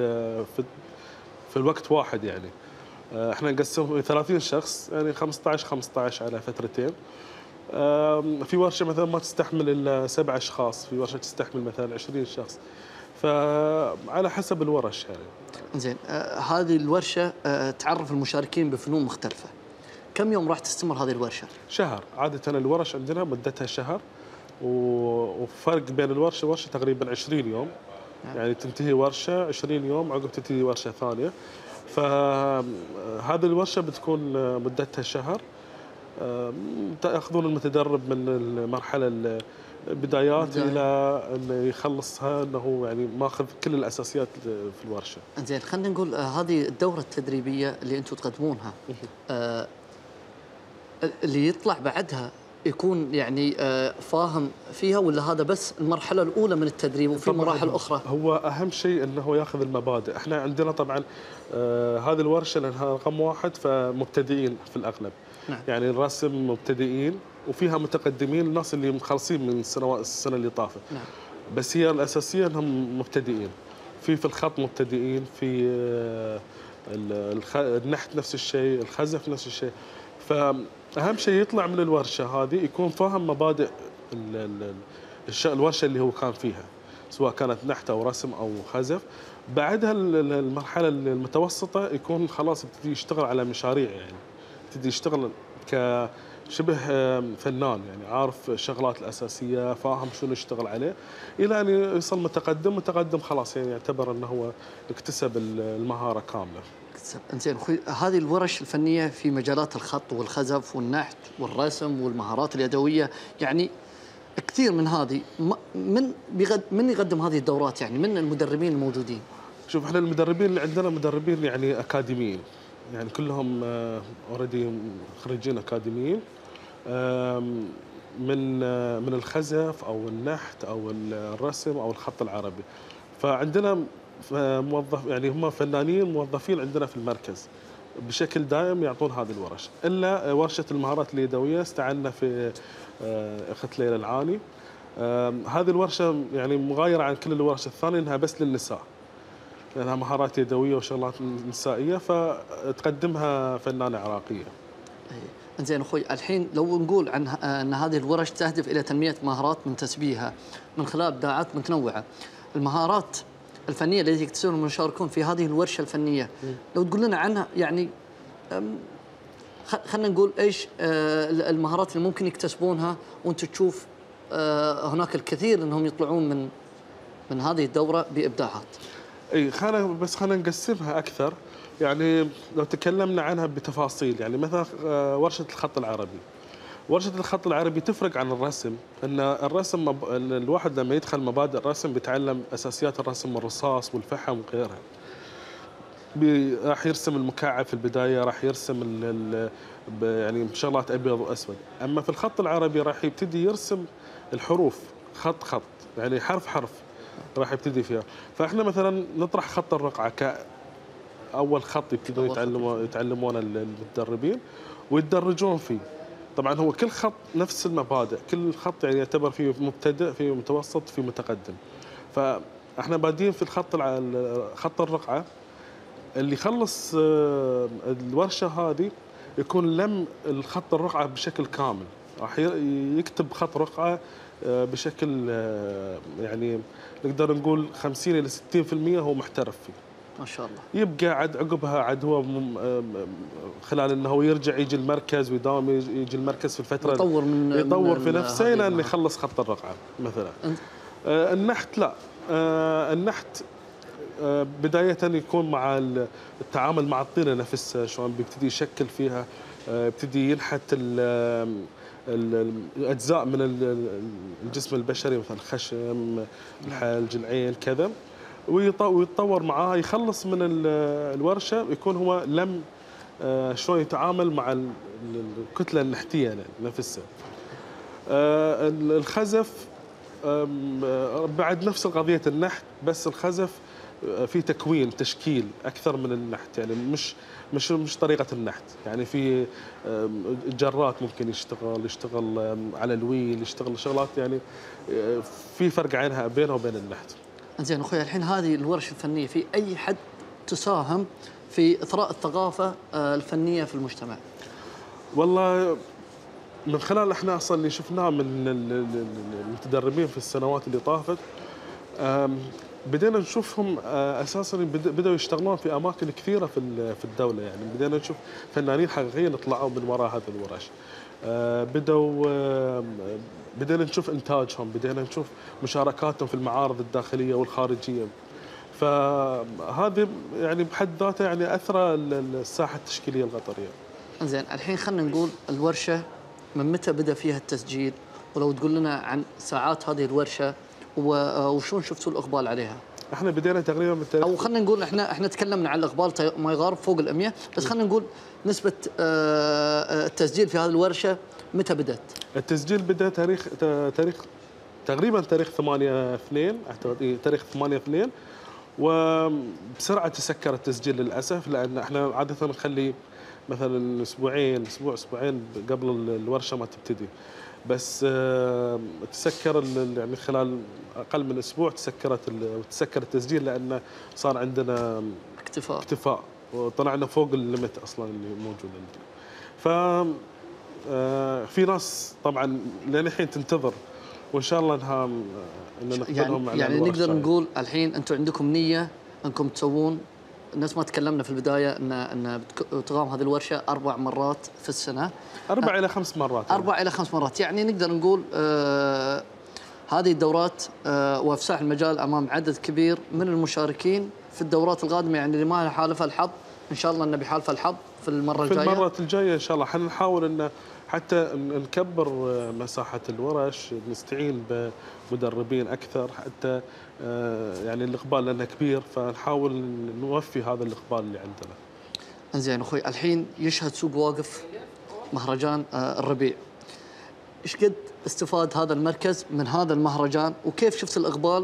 في الوقت واحد، يعني احنا نقسمهم 30 شخص، يعني 15 على فترتين. في ورشه مثلا ما تستحمل الا 7 اشخاص، في ورشه تستحمل مثلا 20 شخص، فعلى حسب الورش يعني.
زين، هذه الورشه تعرف المشاركين بفنون مختلفه. كم يوم راح تستمر هذه الورشه؟
شهر، عاده الورش عندنا مدتها شهر، وفرق بين الورشه والورشه تقريبا 20 يوم. يعني تنتهي ورشه 20 يوم عقب تنتهي ورشه ثانيه. فهذه الورشه بتكون مدتها شهر. تاخذون المتدرب من المرحله البدايات الى انه يخلصها، انه يعني ماخذ كل الاساسيات في الورشه.
زين، خلينا نقول هذه الدوره التدريبيه اللي انتم تقدمونها، اللي يطلع بعدها يكون يعني فاهم فيها، ولا هذا بس المرحله الاولى من التدريب وفي مراحل اخرى؟
هو اهم شيء انه ياخذ المبادئ. احنا عندنا طبعا هذه الورشه لانها رقم واحد فمبتدئين في الاغلب. نعم. يعني الرسم مبتدئين وفيها متقدمين، الناس اللي مخلصين من السنه اللي طافت. نعم. بس هي الاساسيه انهم مبتدئين. في الخط مبتدئين، في النحت نفس الشيء، الخزف نفس الشيء. فأهم شيء يطلع من الورشة هذه يكون فاهم مبادئ الورشة اللي هو كان فيها، سواء كانت نحت أو رسم أو خزف. بعدها المرحلة المتوسطة يكون خلاص يبتدي يشتغل على مشاريع، يعني يبتدي يشتغل كشبه فنان، يعني عارف الشغلات الأساسية، فاهم شنو يشتغل عليه، إلى أن يوصل متقدم خلاص، يعني يعتبر أنه هو اكتسب المهارة كاملة.
انزين اخوي، هذه الورش الفنيه في مجالات الخط والخزف والنحت والرسم والمهارات اليدويه، يعني كثير من هذه من يقدم هذه الدورات، يعني من المدربين الموجودين؟
شوف، احنا المدربين اللي عندنا مدربين يعني اكاديميين، يعني كلهم اوريدي خريجين اكاديميين من الخزف او النحت او الرسم او الخط العربي. فعندنا موظف، يعني هم فنانين موظفين عندنا في المركز بشكل دائم يعطون هذه الورش. الا ورشه المهارات اليدويه استعنا في اخت ليلى العاني. هذه الورشه يعني مغايره عن كل الورش الثانيه، انها بس للنساء، لانها مهارات يدويه وشغلات نسائيه، فتقدمها فنانه عراقيه.
زين اخوي، الحين لو نقول عن ان هذه الورش تهدف الى تنميه مهارات من تشبيهها من خلال ابداعات متنوعه، المهارات الفنيه التي يكتسبون المشاركون في هذه الورشه الفنيه، لو تقول لنا عنها، يعني خلينا نقول ايش المهارات اللي ممكن يكتسبونها وانت تشوف هناك الكثير انهم يطلعون من هذه الدوره بابداعات.
اي، خلينا نقسمها اكثر. يعني لو تكلمنا عنها بتفاصيل، يعني مثلا ورشه الخط العربي. ورشة الخط العربي تفرق عن الرسم، ان الرسم الواحد لما يدخل مبادئ الرسم بيتعلم اساسيات الرسم، الرصاص والفحم وغيرها. راح يرسم المكعب في البدايه، راح يرسم يعني شغلات ابيض واسود. اما في الخط العربي راح يبتدي يرسم الحروف خط، يعني حرف راح يبتدي فيها. فاحنا مثلا نطرح خط الرقعه كاول خط يبتدون يتعلمون المتدربين ويتدرجون فيه. طبعا هو كل خط نفس المبادئ، كل خط يعني يعتبر فيه مبتدئ، فيه متوسط، فيه متقدم. فاحنا بادين في خط الرقعه. اللي يخلص الورشه هذه يكون لم الخط الرقعه بشكل كامل، راح يكتب خط رقعه بشكل يعني نقدر نقول 50 الى 60% هو محترف فيه.
ما شاء الله.
يبقى عقبها هو خلال انه هو يرجع يجي المركز ويداوم يجي المركز في الفتره يطور في نفسه الى انه يخلص خط الرقعه مثلا. النحت لا، النحت بدايه يكون مع التعامل مع الطينه نفسها، شلون بيبتدي يشكل فيها، يبتدي ينحت الاجزاء من الجسم البشري، مثلا الخشم، الحلج، العين، كذا، ويتطور معاها. يخلص من الورشه يكون هو لم شلون يتعامل مع الكتله النحتيه نفسها. الخزف بعد نفس قضيه النحت، بس الخزف في تشكيل اكثر من النحت، يعني مش طريقه النحت. يعني في جرات ممكن يشتغل على الويل، يشتغل شغلات، يعني في فرق بينها وبين النحت.
زين اخوي، الحين هذه الورش الفنيه في اي حد تساهم في اثراء الثقافه الفنيه في المجتمع؟
والله من خلال احنا اصلا اللي شفناه من المتدربين في السنوات اللي طافت، بدينا نشوفهم اساسا بداوا يشتغلون في اماكن كثيره في الدوله، يعني بدينا نشوف فنانين حقيقيين طلعوا من وراء هذه الورش. بدينا نشوف انتاجهم، بدينا نشوف مشاركاتهم في المعارض الداخليه والخارجيه. فهذه يعني بحد ذاتها يعني اثرى الساحه التشكيليه القطريه.
زين، الحين خلينا نقول الورشه من متى بدا فيها التسجيل؟ ولو تقول لنا عن ساعات هذه الورشه وشلون شفتوا الاقبال عليها؟
احنا بدينا تقريبا من
او خلينا نقول احنا تكلمنا عن الاقبال ما يقارب فوق ال 100، بس خلينا نقول نسبه التسجيل في هذه الورشه متى بدات؟
التسجيل بدا تقريبا تاريخ 8/2 اعتقد، تاريخ 8/2، وبسرعه تسكر التسجيل للاسف، لان احنا عاده نخلي مثلا اسبوعين قبل الورشه ما تبتدي، بس تسكر يعني خلال اقل من اسبوع تسكر التسجيل، لانه صار عندنا اكتفاء وطلعنا فوق الليمت اصلا اللي موجود عندنا. ف في ناس طبعا لين الحين تنتظر، وان شاء الله انها نقبلهم
يعني نقدر نقول الحين انتم عندكم نيه انكم تسوون نفس ما تكلمنا في البدايه ان تقام هذه الورشه 4 مرات في السنه،
4 إلى 5 مرات،
4 إلى 5 مرات، يعني نقدر نقول هذه الدورات وافساح المجال امام عدد كبير من المشاركين في الدورات القادمه، يعني اللي ما حالفها الحظ ان شاء الله انه بحالفه الحظ في المره الجايه.
في المرات الجايه ان شاء الله حنحاول ان حتى نكبر مساحه الورش، نستعين بمدربين اكثر، حتى يعني الاقبال لنا كبير، فنحاول نوفي هذا الاقبال اللي عندنا.
انزين اخوي، الحين يشهد سوق واقف مهرجان الربيع. ايش قد استفاد هذا المركز من هذا المهرجان، وكيف شفت الاقبال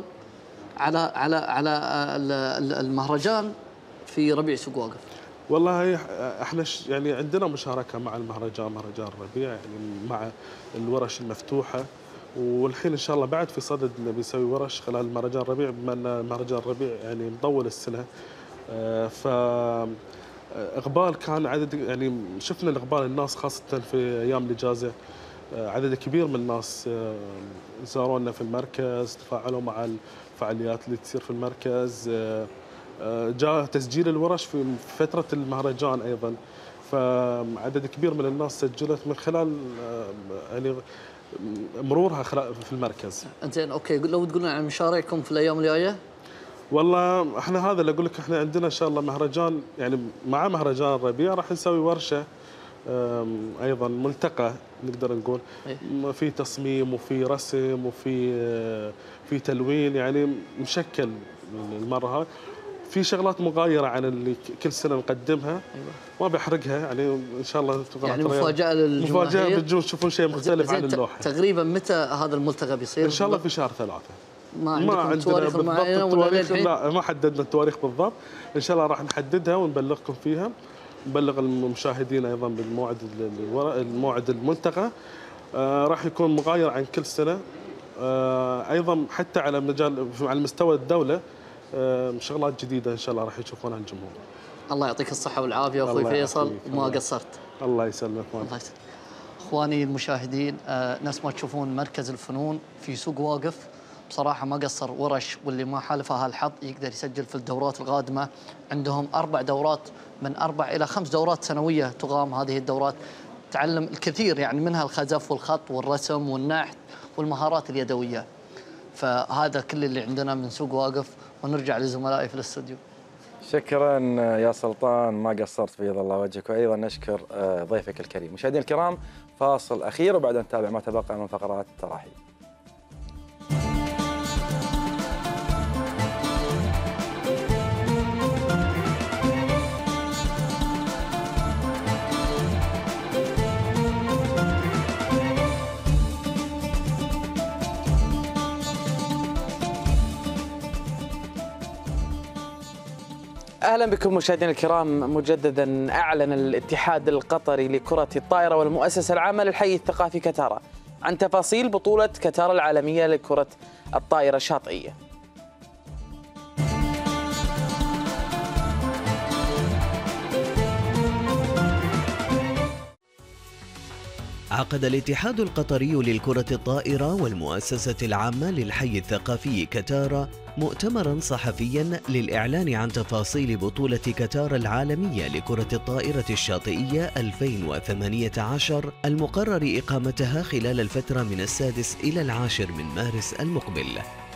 على المهرجان في ربيع سوق واقف؟
والله احنا يعني عندنا مشاركه مع مهرجان الربيع، يعني مع الورش المفتوحه، والحين ان شاء الله بعد في صدد نبي نسوي ورش خلال مهرجان الربيع، بما ان مهرجان الربيع يعني مطول السنه. ف اقبال كان عدد، يعني شفنا الاقبال الناس خاصه في ايام الاجازه، عدد كبير من الناس زارونا في المركز، تفاعلوا مع الفعاليات اللي تصير في المركز، جاء تسجيل الورش في فتره المهرجان ايضا، فعدد كبير من الناس سجلت من خلال يعني مرورها في المركز.
انزين اوكي، لو تقول لنا عن مشاريعكم في الايام الجايه؟
والله احنا هذا اللي اقول لك، احنا عندنا ان شاء الله مهرجان، يعني مع مهرجان الربيع راح نسوي ورشه ايضا ملتقى نقدر نقول، في تصميم وفي رسم وفي تلوين، يعني مشكل المره هاي، في شغلات مغايره عن اللي كل سنه نقدمها. ما بحرقها، يعني ان شاء الله
يعني مفاجاه للجمهور،
مفاجاه بتجون تشوفون شيء مختلف عن اللوحه.
تقريبا متى هذا الملتقى بيصير؟
ان شاء الله في شهر 3.
ما عندنا تواريخ معينه ولا الحين؟
لا، ما حددنا التواريخ بالضبط، ان شاء الله راح نحددها ونبلغكم فيها، نبلغ المشاهدين ايضا بالموعد الملتقى. راح يكون مغاير عن كل سنه، ايضا حتى على مستوى الدوله شغلات جديده ان شاء الله راح يشوفونها الجمهور.
الله يعطيك الصحه والعافيه اخوي فيصل، وما قصرت.
الله يسلمك.
الله يسلمك. اخواني المشاهدين، نفس ما تشوفون مركز الفنون في سوق واقف بصراحه ما قصر ورش، واللي ما حالفها الحظ يقدر يسجل في الدورات القادمه. عندهم 4 دورات، من 4 إلى 5 دورات سنويه تقام هذه الدورات، تعلم الكثير يعني منها الخزف والخط والرسم والنحت والمهارات اليدويه. فهذا كل اللي عندنا من سوق واقف، ونرجع لزملائي في الاستوديو.
شكرا يا سلطان، ما قصرت، بيض الله وجهك، وايضا نشكر ضيفك الكريم. مشاهدينا الكرام، فاصل اخير وبعدين نتابع ما تبقى من فقرات التراحيب.
اهلا بكم مشاهدينا الكرام مجددا. اعلن الاتحاد القطري لكرة الطائرة والمؤسسة العامة للحي الثقافي كتارا عن تفاصيل بطولة كتارا العالمية لكرة الطائرة الشاطئية.
عقد الاتحاد القطري للكرة الطائرة والمؤسسة العامة للحي الثقافي كتارا مؤتمرا صحفيا للإعلان عن تفاصيل بطولة كتارا العالمية لكرة الطائرة الشاطئية 2018 المقرر إقامتها خلال الفترة من 6 إلى 10 من مارس المقبل.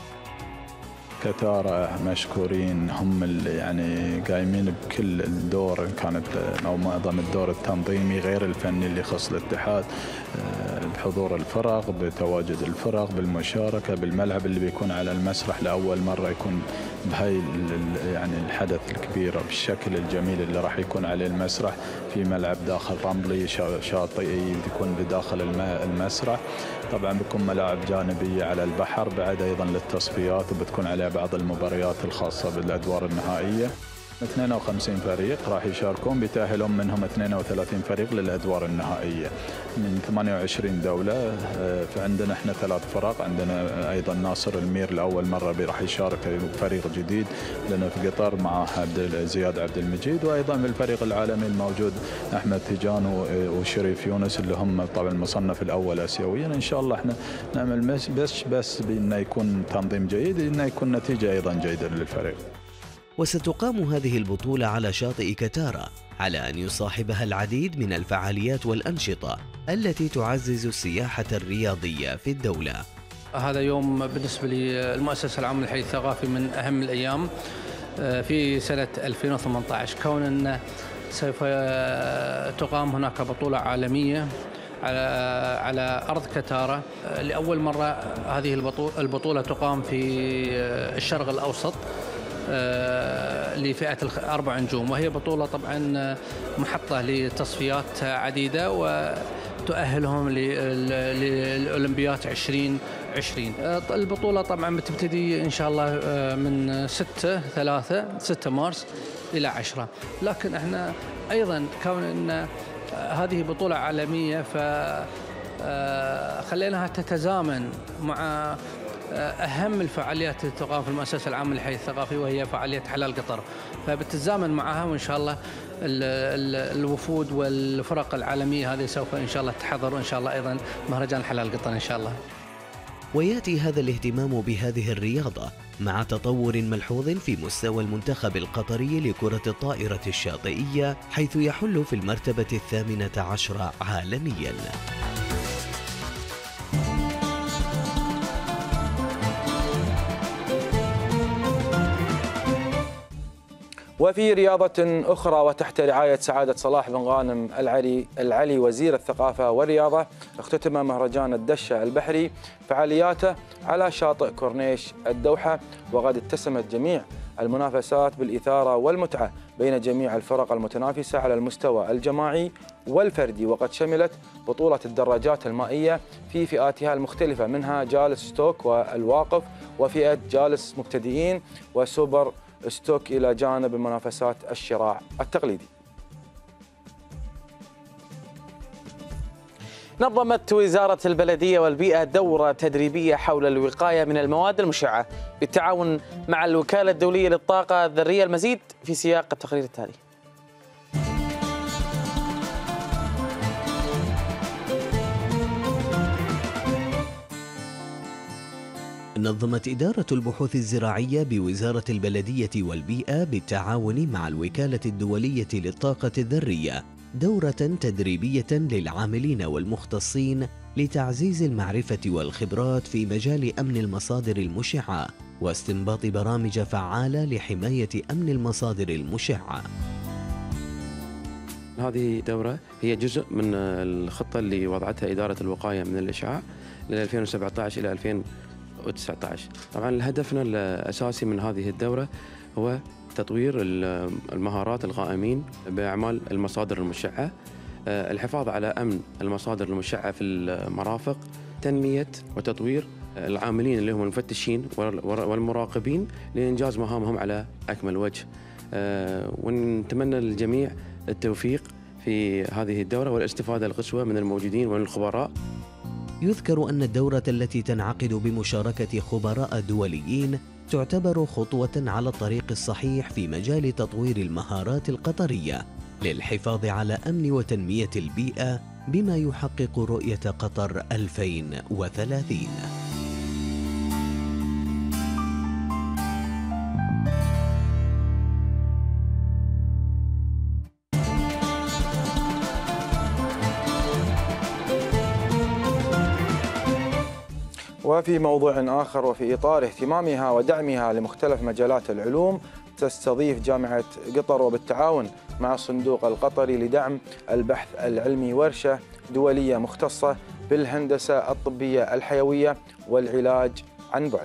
كتارا مشكورين، هم اللي يعني قايمين بكل الدور، كانت او معظم الدور التنظيمي غير الفني اللي يخص الاتحاد، بحضور الفرق، بتواجد الفرق، بالمشاركه، بالملعب اللي بيكون على المسرح لاول مره يكون بهاي يعني الحدث الكبير بالشكل الجميل اللي راح يكون عليه المسرح، في ملعب داخل رملي شاطئي يكون بداخل المسرح. طبعا بيكون ملاعب جانبيه على البحر بعد ايضا للتصفيات، وبتكون عليها بعض المباريات الخاصه بالادوار النهائيه. 52 فريق راح يشاركون، بيتأهلون منهم 32 فريق للأدوار النهائية من 28 دولة. فعندنا احنا 3 فرق، عندنا أيضا ناصر المير لأول مرة راح يشارك فريق جديد لنا في قطر مع زياد عبد المجيد، وأيضا بالفريق العالمي الموجود أحمد تيجان وشريف يونس اللي هم طبعا المصنف الأول آسيويا. إن شاء الله احنا نعمل بس بأنه يكون تنظيم جيد، إنه يكون نتيجة أيضا جيدة للفريق.
وستقام هذه البطولة على شاطئ كتارا على أن يصاحبها العديد من الفعاليات والأنشطة التي تعزز السياحة الرياضية في الدولة.
هذا يوم بالنسبة للمؤسسة العامة للحي الثقافي من أهم الأيام في سنة 2018، كون أن سوف تقام هناك بطولة عالمية على أرض كتارا. لأول مرة هذه البطولة تقام في الشرق الأوسط لفئة 4 نجوم، وهي بطولة طبعا محطة لتصفيات عديدة وتؤهلهم للأولمبيات 2020. البطولة طبعا بتبتدي إن شاء الله من 6 مارس إلى 10، لكن احنا أيضا كون أن هذه بطولة عالمية فخليناها تتزامن مع أهم الفعاليات اللي تقام في المؤسسة العامة للحي الثقافي، وهي فعالية حلال قطر، فبتتزامن معها، وإن شاء الله الوفود والفرق العالمية هذه سوف إن شاء الله تحضر، وإن شاء الله أيضا مهرجان حلال قطر إن شاء الله.
ويأتي هذا الاهتمام بهذه الرياضة مع تطور ملحوظ في مستوى المنتخب القطري لكرة الطائرة الشاطئية، حيث يحل في المرتبة 18 عالمياً.
وفي رياضة أخرى وتحت رعاية سعادة صلاح بن غانم العلي وزير الثقافة والرياضة، اختتم مهرجان الدشة البحري فعالياته على شاطئ كورنيش الدوحة، وقد اتسمت جميع المنافسات بالإثارة والمتعة بين جميع الفرق المتنافسة على المستوى الجماعي والفردي، وقد شملت بطولة الدراجات المائية في فئاتها المختلفة، منها جالس ستوك والواقف، وفئة جالس مبتدئين وسوبر ستوك، إلى جانب منافسات الشراع التقليدي.
نظمت وزارة البلدية والبيئة دورة تدريبية حول الوقاية من المواد المشعة بالتعاون مع الوكالة الدولية للطاقة الذرية. المزيد في سياق التقرير التالي.
نظمت إدارة البحوث الزراعية بوزارة البلدية والبيئة بالتعاون مع الوكالة الدولية للطاقة الذرية دورة تدريبية للعاملين والمختصين لتعزيز المعرفة والخبرات في مجال أمن المصادر المشعة واستنباط برامج فعالة لحماية أمن المصادر المشعة.
هذه الدورة هي جزء من الخطة اللي وضعتها إدارة الوقاية من الإشعاع من 2017 إلى 2019. طبعا هدفنا الأساسي من هذه الدورة هو تطوير المهارات القائمين بأعمال المصادر المشعة، الحفاظ على أمن المصادر المشعة في المرافق، تنمية وتطوير العاملين اللي هم المفتشين والمراقبين لإنجاز مهامهم على أكمل وجه. ونتمنى للجميع التوفيق في هذه الدورة والاستفادة القصوى من الموجودين ومن الخبراء.
يذكر أن الدورة التي تنعقد بمشاركة خبراء دوليين تعتبر خطوة على الطريق الصحيح في مجال تطوير المهارات القطرية للحفاظ على أمن وتنمية البيئة بما يحقق رؤية قطر 2030.
وفي موضوع آخر، وفي إطار اهتمامها ودعمها لمختلف مجالات العلوم، تستضيف جامعة قطر وبالتعاون مع الصندوق القطري لدعم البحث العلمي ورشة دولية مختصة بالهندسة الطبية الحيوية والعلاج عن بعد.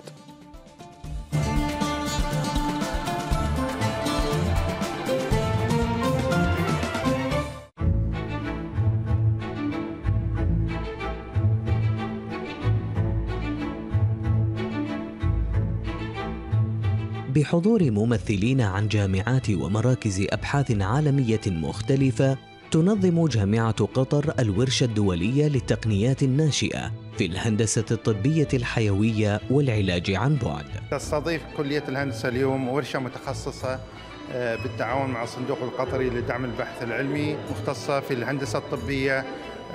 بحضور ممثلين عن جامعات ومراكز أبحاث عالمية مختلفة، تنظم جامعة قطر الورشة الدولية للتقنيات الناشئة في الهندسة الطبية الحيوية والعلاج عن بعد.
تستضيف كلية الهندسة اليوم ورشة متخصصة بالتعاون مع الصندوق القطري لدعم البحث العلمي، مختصة في الهندسة الطبية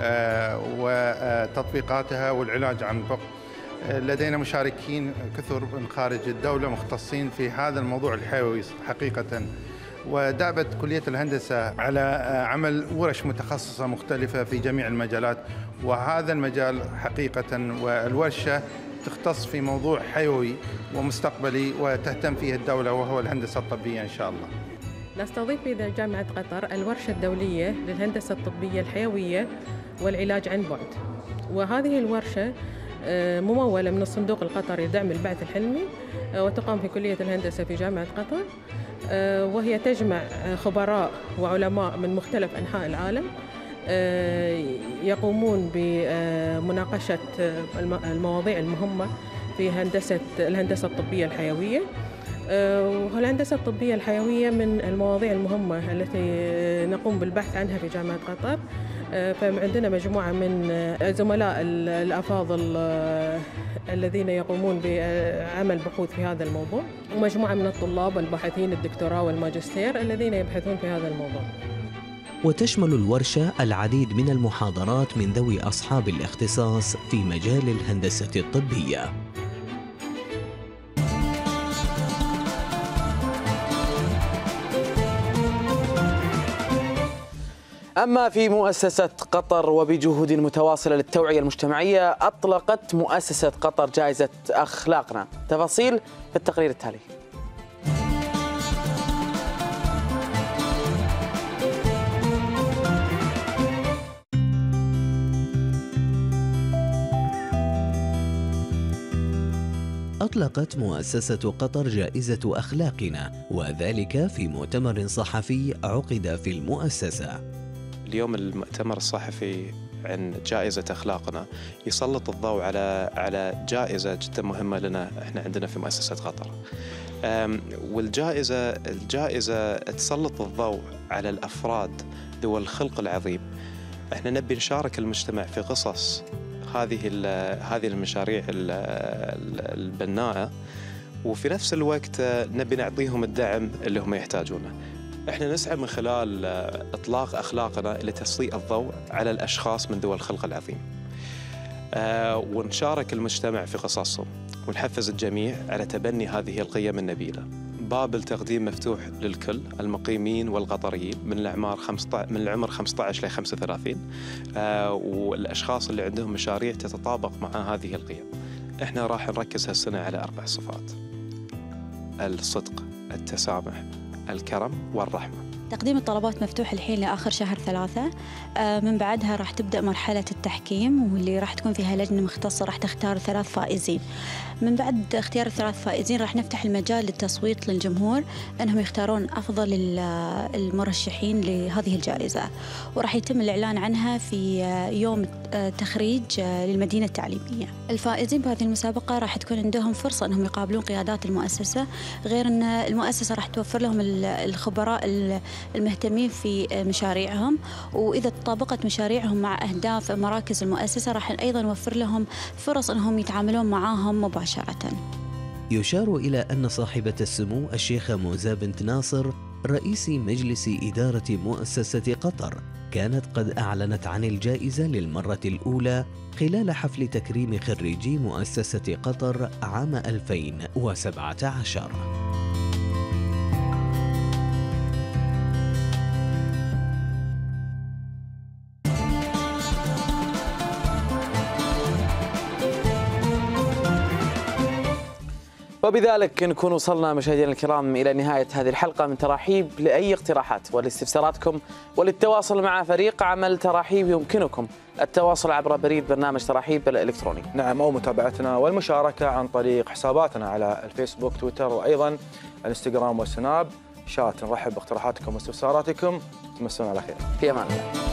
وتطبيقاتها والعلاج عن بعد. لدينا مشاركين كثر من خارج الدولة مختصين في هذا الموضوع الحيوي حقيقة، ودأبت كلية الهندسة على عمل ورش متخصصة مختلفة في جميع المجالات، وهذا المجال حقيقة والورشة تختص في موضوع حيوي ومستقبلي وتهتم فيه الدولة، وهو الهندسة الطبية إن شاء الله.
نستضيف في جامعة قطر الورشة الدولية للهندسة الطبية الحيوية والعلاج عن بعد، وهذه الورشة ممولة من الصندوق القطري لدعم البحث العلمي، وتقام في كلية الهندسة في جامعة قطر، وهي تجمع خبراء وعلماء من مختلف أنحاء العالم يقومون بمناقشة المواضيع المهمة في الهندسة الطبية الحيوية. والهندسة الطبية الحيوية من المواضيع المهمة التي نقوم بالبحث عنها في جامعة قطر، فعندنا مجموعة من زملاء الأفاضل الذين يقومون بعمل بحوث في هذا الموضوع، ومجموعة من الطلاب الباحثين الدكتوراه والماجستير الذين يبحثون في هذا الموضوع.
وتشمل الورشة العديد من المحاضرات من ذوي أصحاب الاختصاص في مجال الهندسة الطبية.
أما في مؤسسة قطر وبجهود متواصلة للتوعية المجتمعية، أطلقت مؤسسة قطر جائزة أخلاقنا. تفاصيل في التقرير التالي.
أطلقت مؤسسة قطر جائزة أخلاقنا، وذلك في مؤتمر صحفي عقد في المؤسسة.
اليوم المؤتمر الصحفي عن جائزة أخلاقنا يسلط الضوء على جائزة جدا مهمة لنا احنا عندنا في مؤسسة قطر. والجائزة تسلط الضوء على الأفراد ذو الخلق العظيم. احنا نبي نشارك المجتمع في قصص هذه المشاريع البناءة، وفي نفس الوقت نبي نعطيهم الدعم اللي هم يحتاجونه. احنا نسعى من خلال اطلاق اخلاقنا لتسليط الضوء على الاشخاص من ذوي الخلق العظيم، ونشارك المجتمع في قصصهم، ونحفز الجميع على تبني هذه القيم النبيله. باب التقديم مفتوح للكل، المقيمين والقطريين من العمر 15 ل 35، والاشخاص اللي عندهم مشاريع تتطابق مع هذه القيم. احنا راح نركز هالسنه على 4 صفات: الصدق، التسامح، الكرم والرحمة.
تقديم الطلبات مفتوح الحين لآخر شهر 3. من بعدها راح تبدأ مرحلة التحكيم، واللي راح تكون فيها لجنة مختصة راح تختار 3 فائزين. من بعد اختيار ال3 فائزين راح نفتح المجال للتصويت للجمهور أنهم يختارون أفضل المرشحين لهذه الجائزة، وراح يتم الإعلان عنها في يوم تخريج للمدينة التعليمية. الفائزين بهذه المسابقة راح تكون عندهم فرصة أنهم يقابلون قيادات المؤسسة، غير أن المؤسسة راح توفر لهم الخبراء المهتمين في مشاريعهم، وإذا تطابقت مشاريعهم مع أهداف مراكز المؤسسة راح أيضا نوفر لهم فرص أنهم يتعاملون معاهم مباشرة.
يشار إلى أن صاحبة السمو الشيخة موزة بنت ناصر رئيس مجلس إدارة مؤسسة قطر كانت قد أعلنت عن الجائزة للمرة الأولى خلال حفل تكريم خريجي مؤسسة قطر عام 2017.
وبذلك نكون وصلنا مشاهدينا الكرام إلى نهاية هذه الحلقة من تراحيب. لأي اقتراحات ولاستفساراتكم وللتواصل مع فريق عمل تراحيب يمكنكم التواصل عبر بريد برنامج تراحيب الإلكتروني.
نعم، أو متابعتنا والمشاركة عن طريق حساباتنا على الفيسبوك، تويتر، وأيضا الانستغرام والسناب شات. نرحب باقتراحاتكم واستفساراتكم. تمسون على خير.
في أمان الله.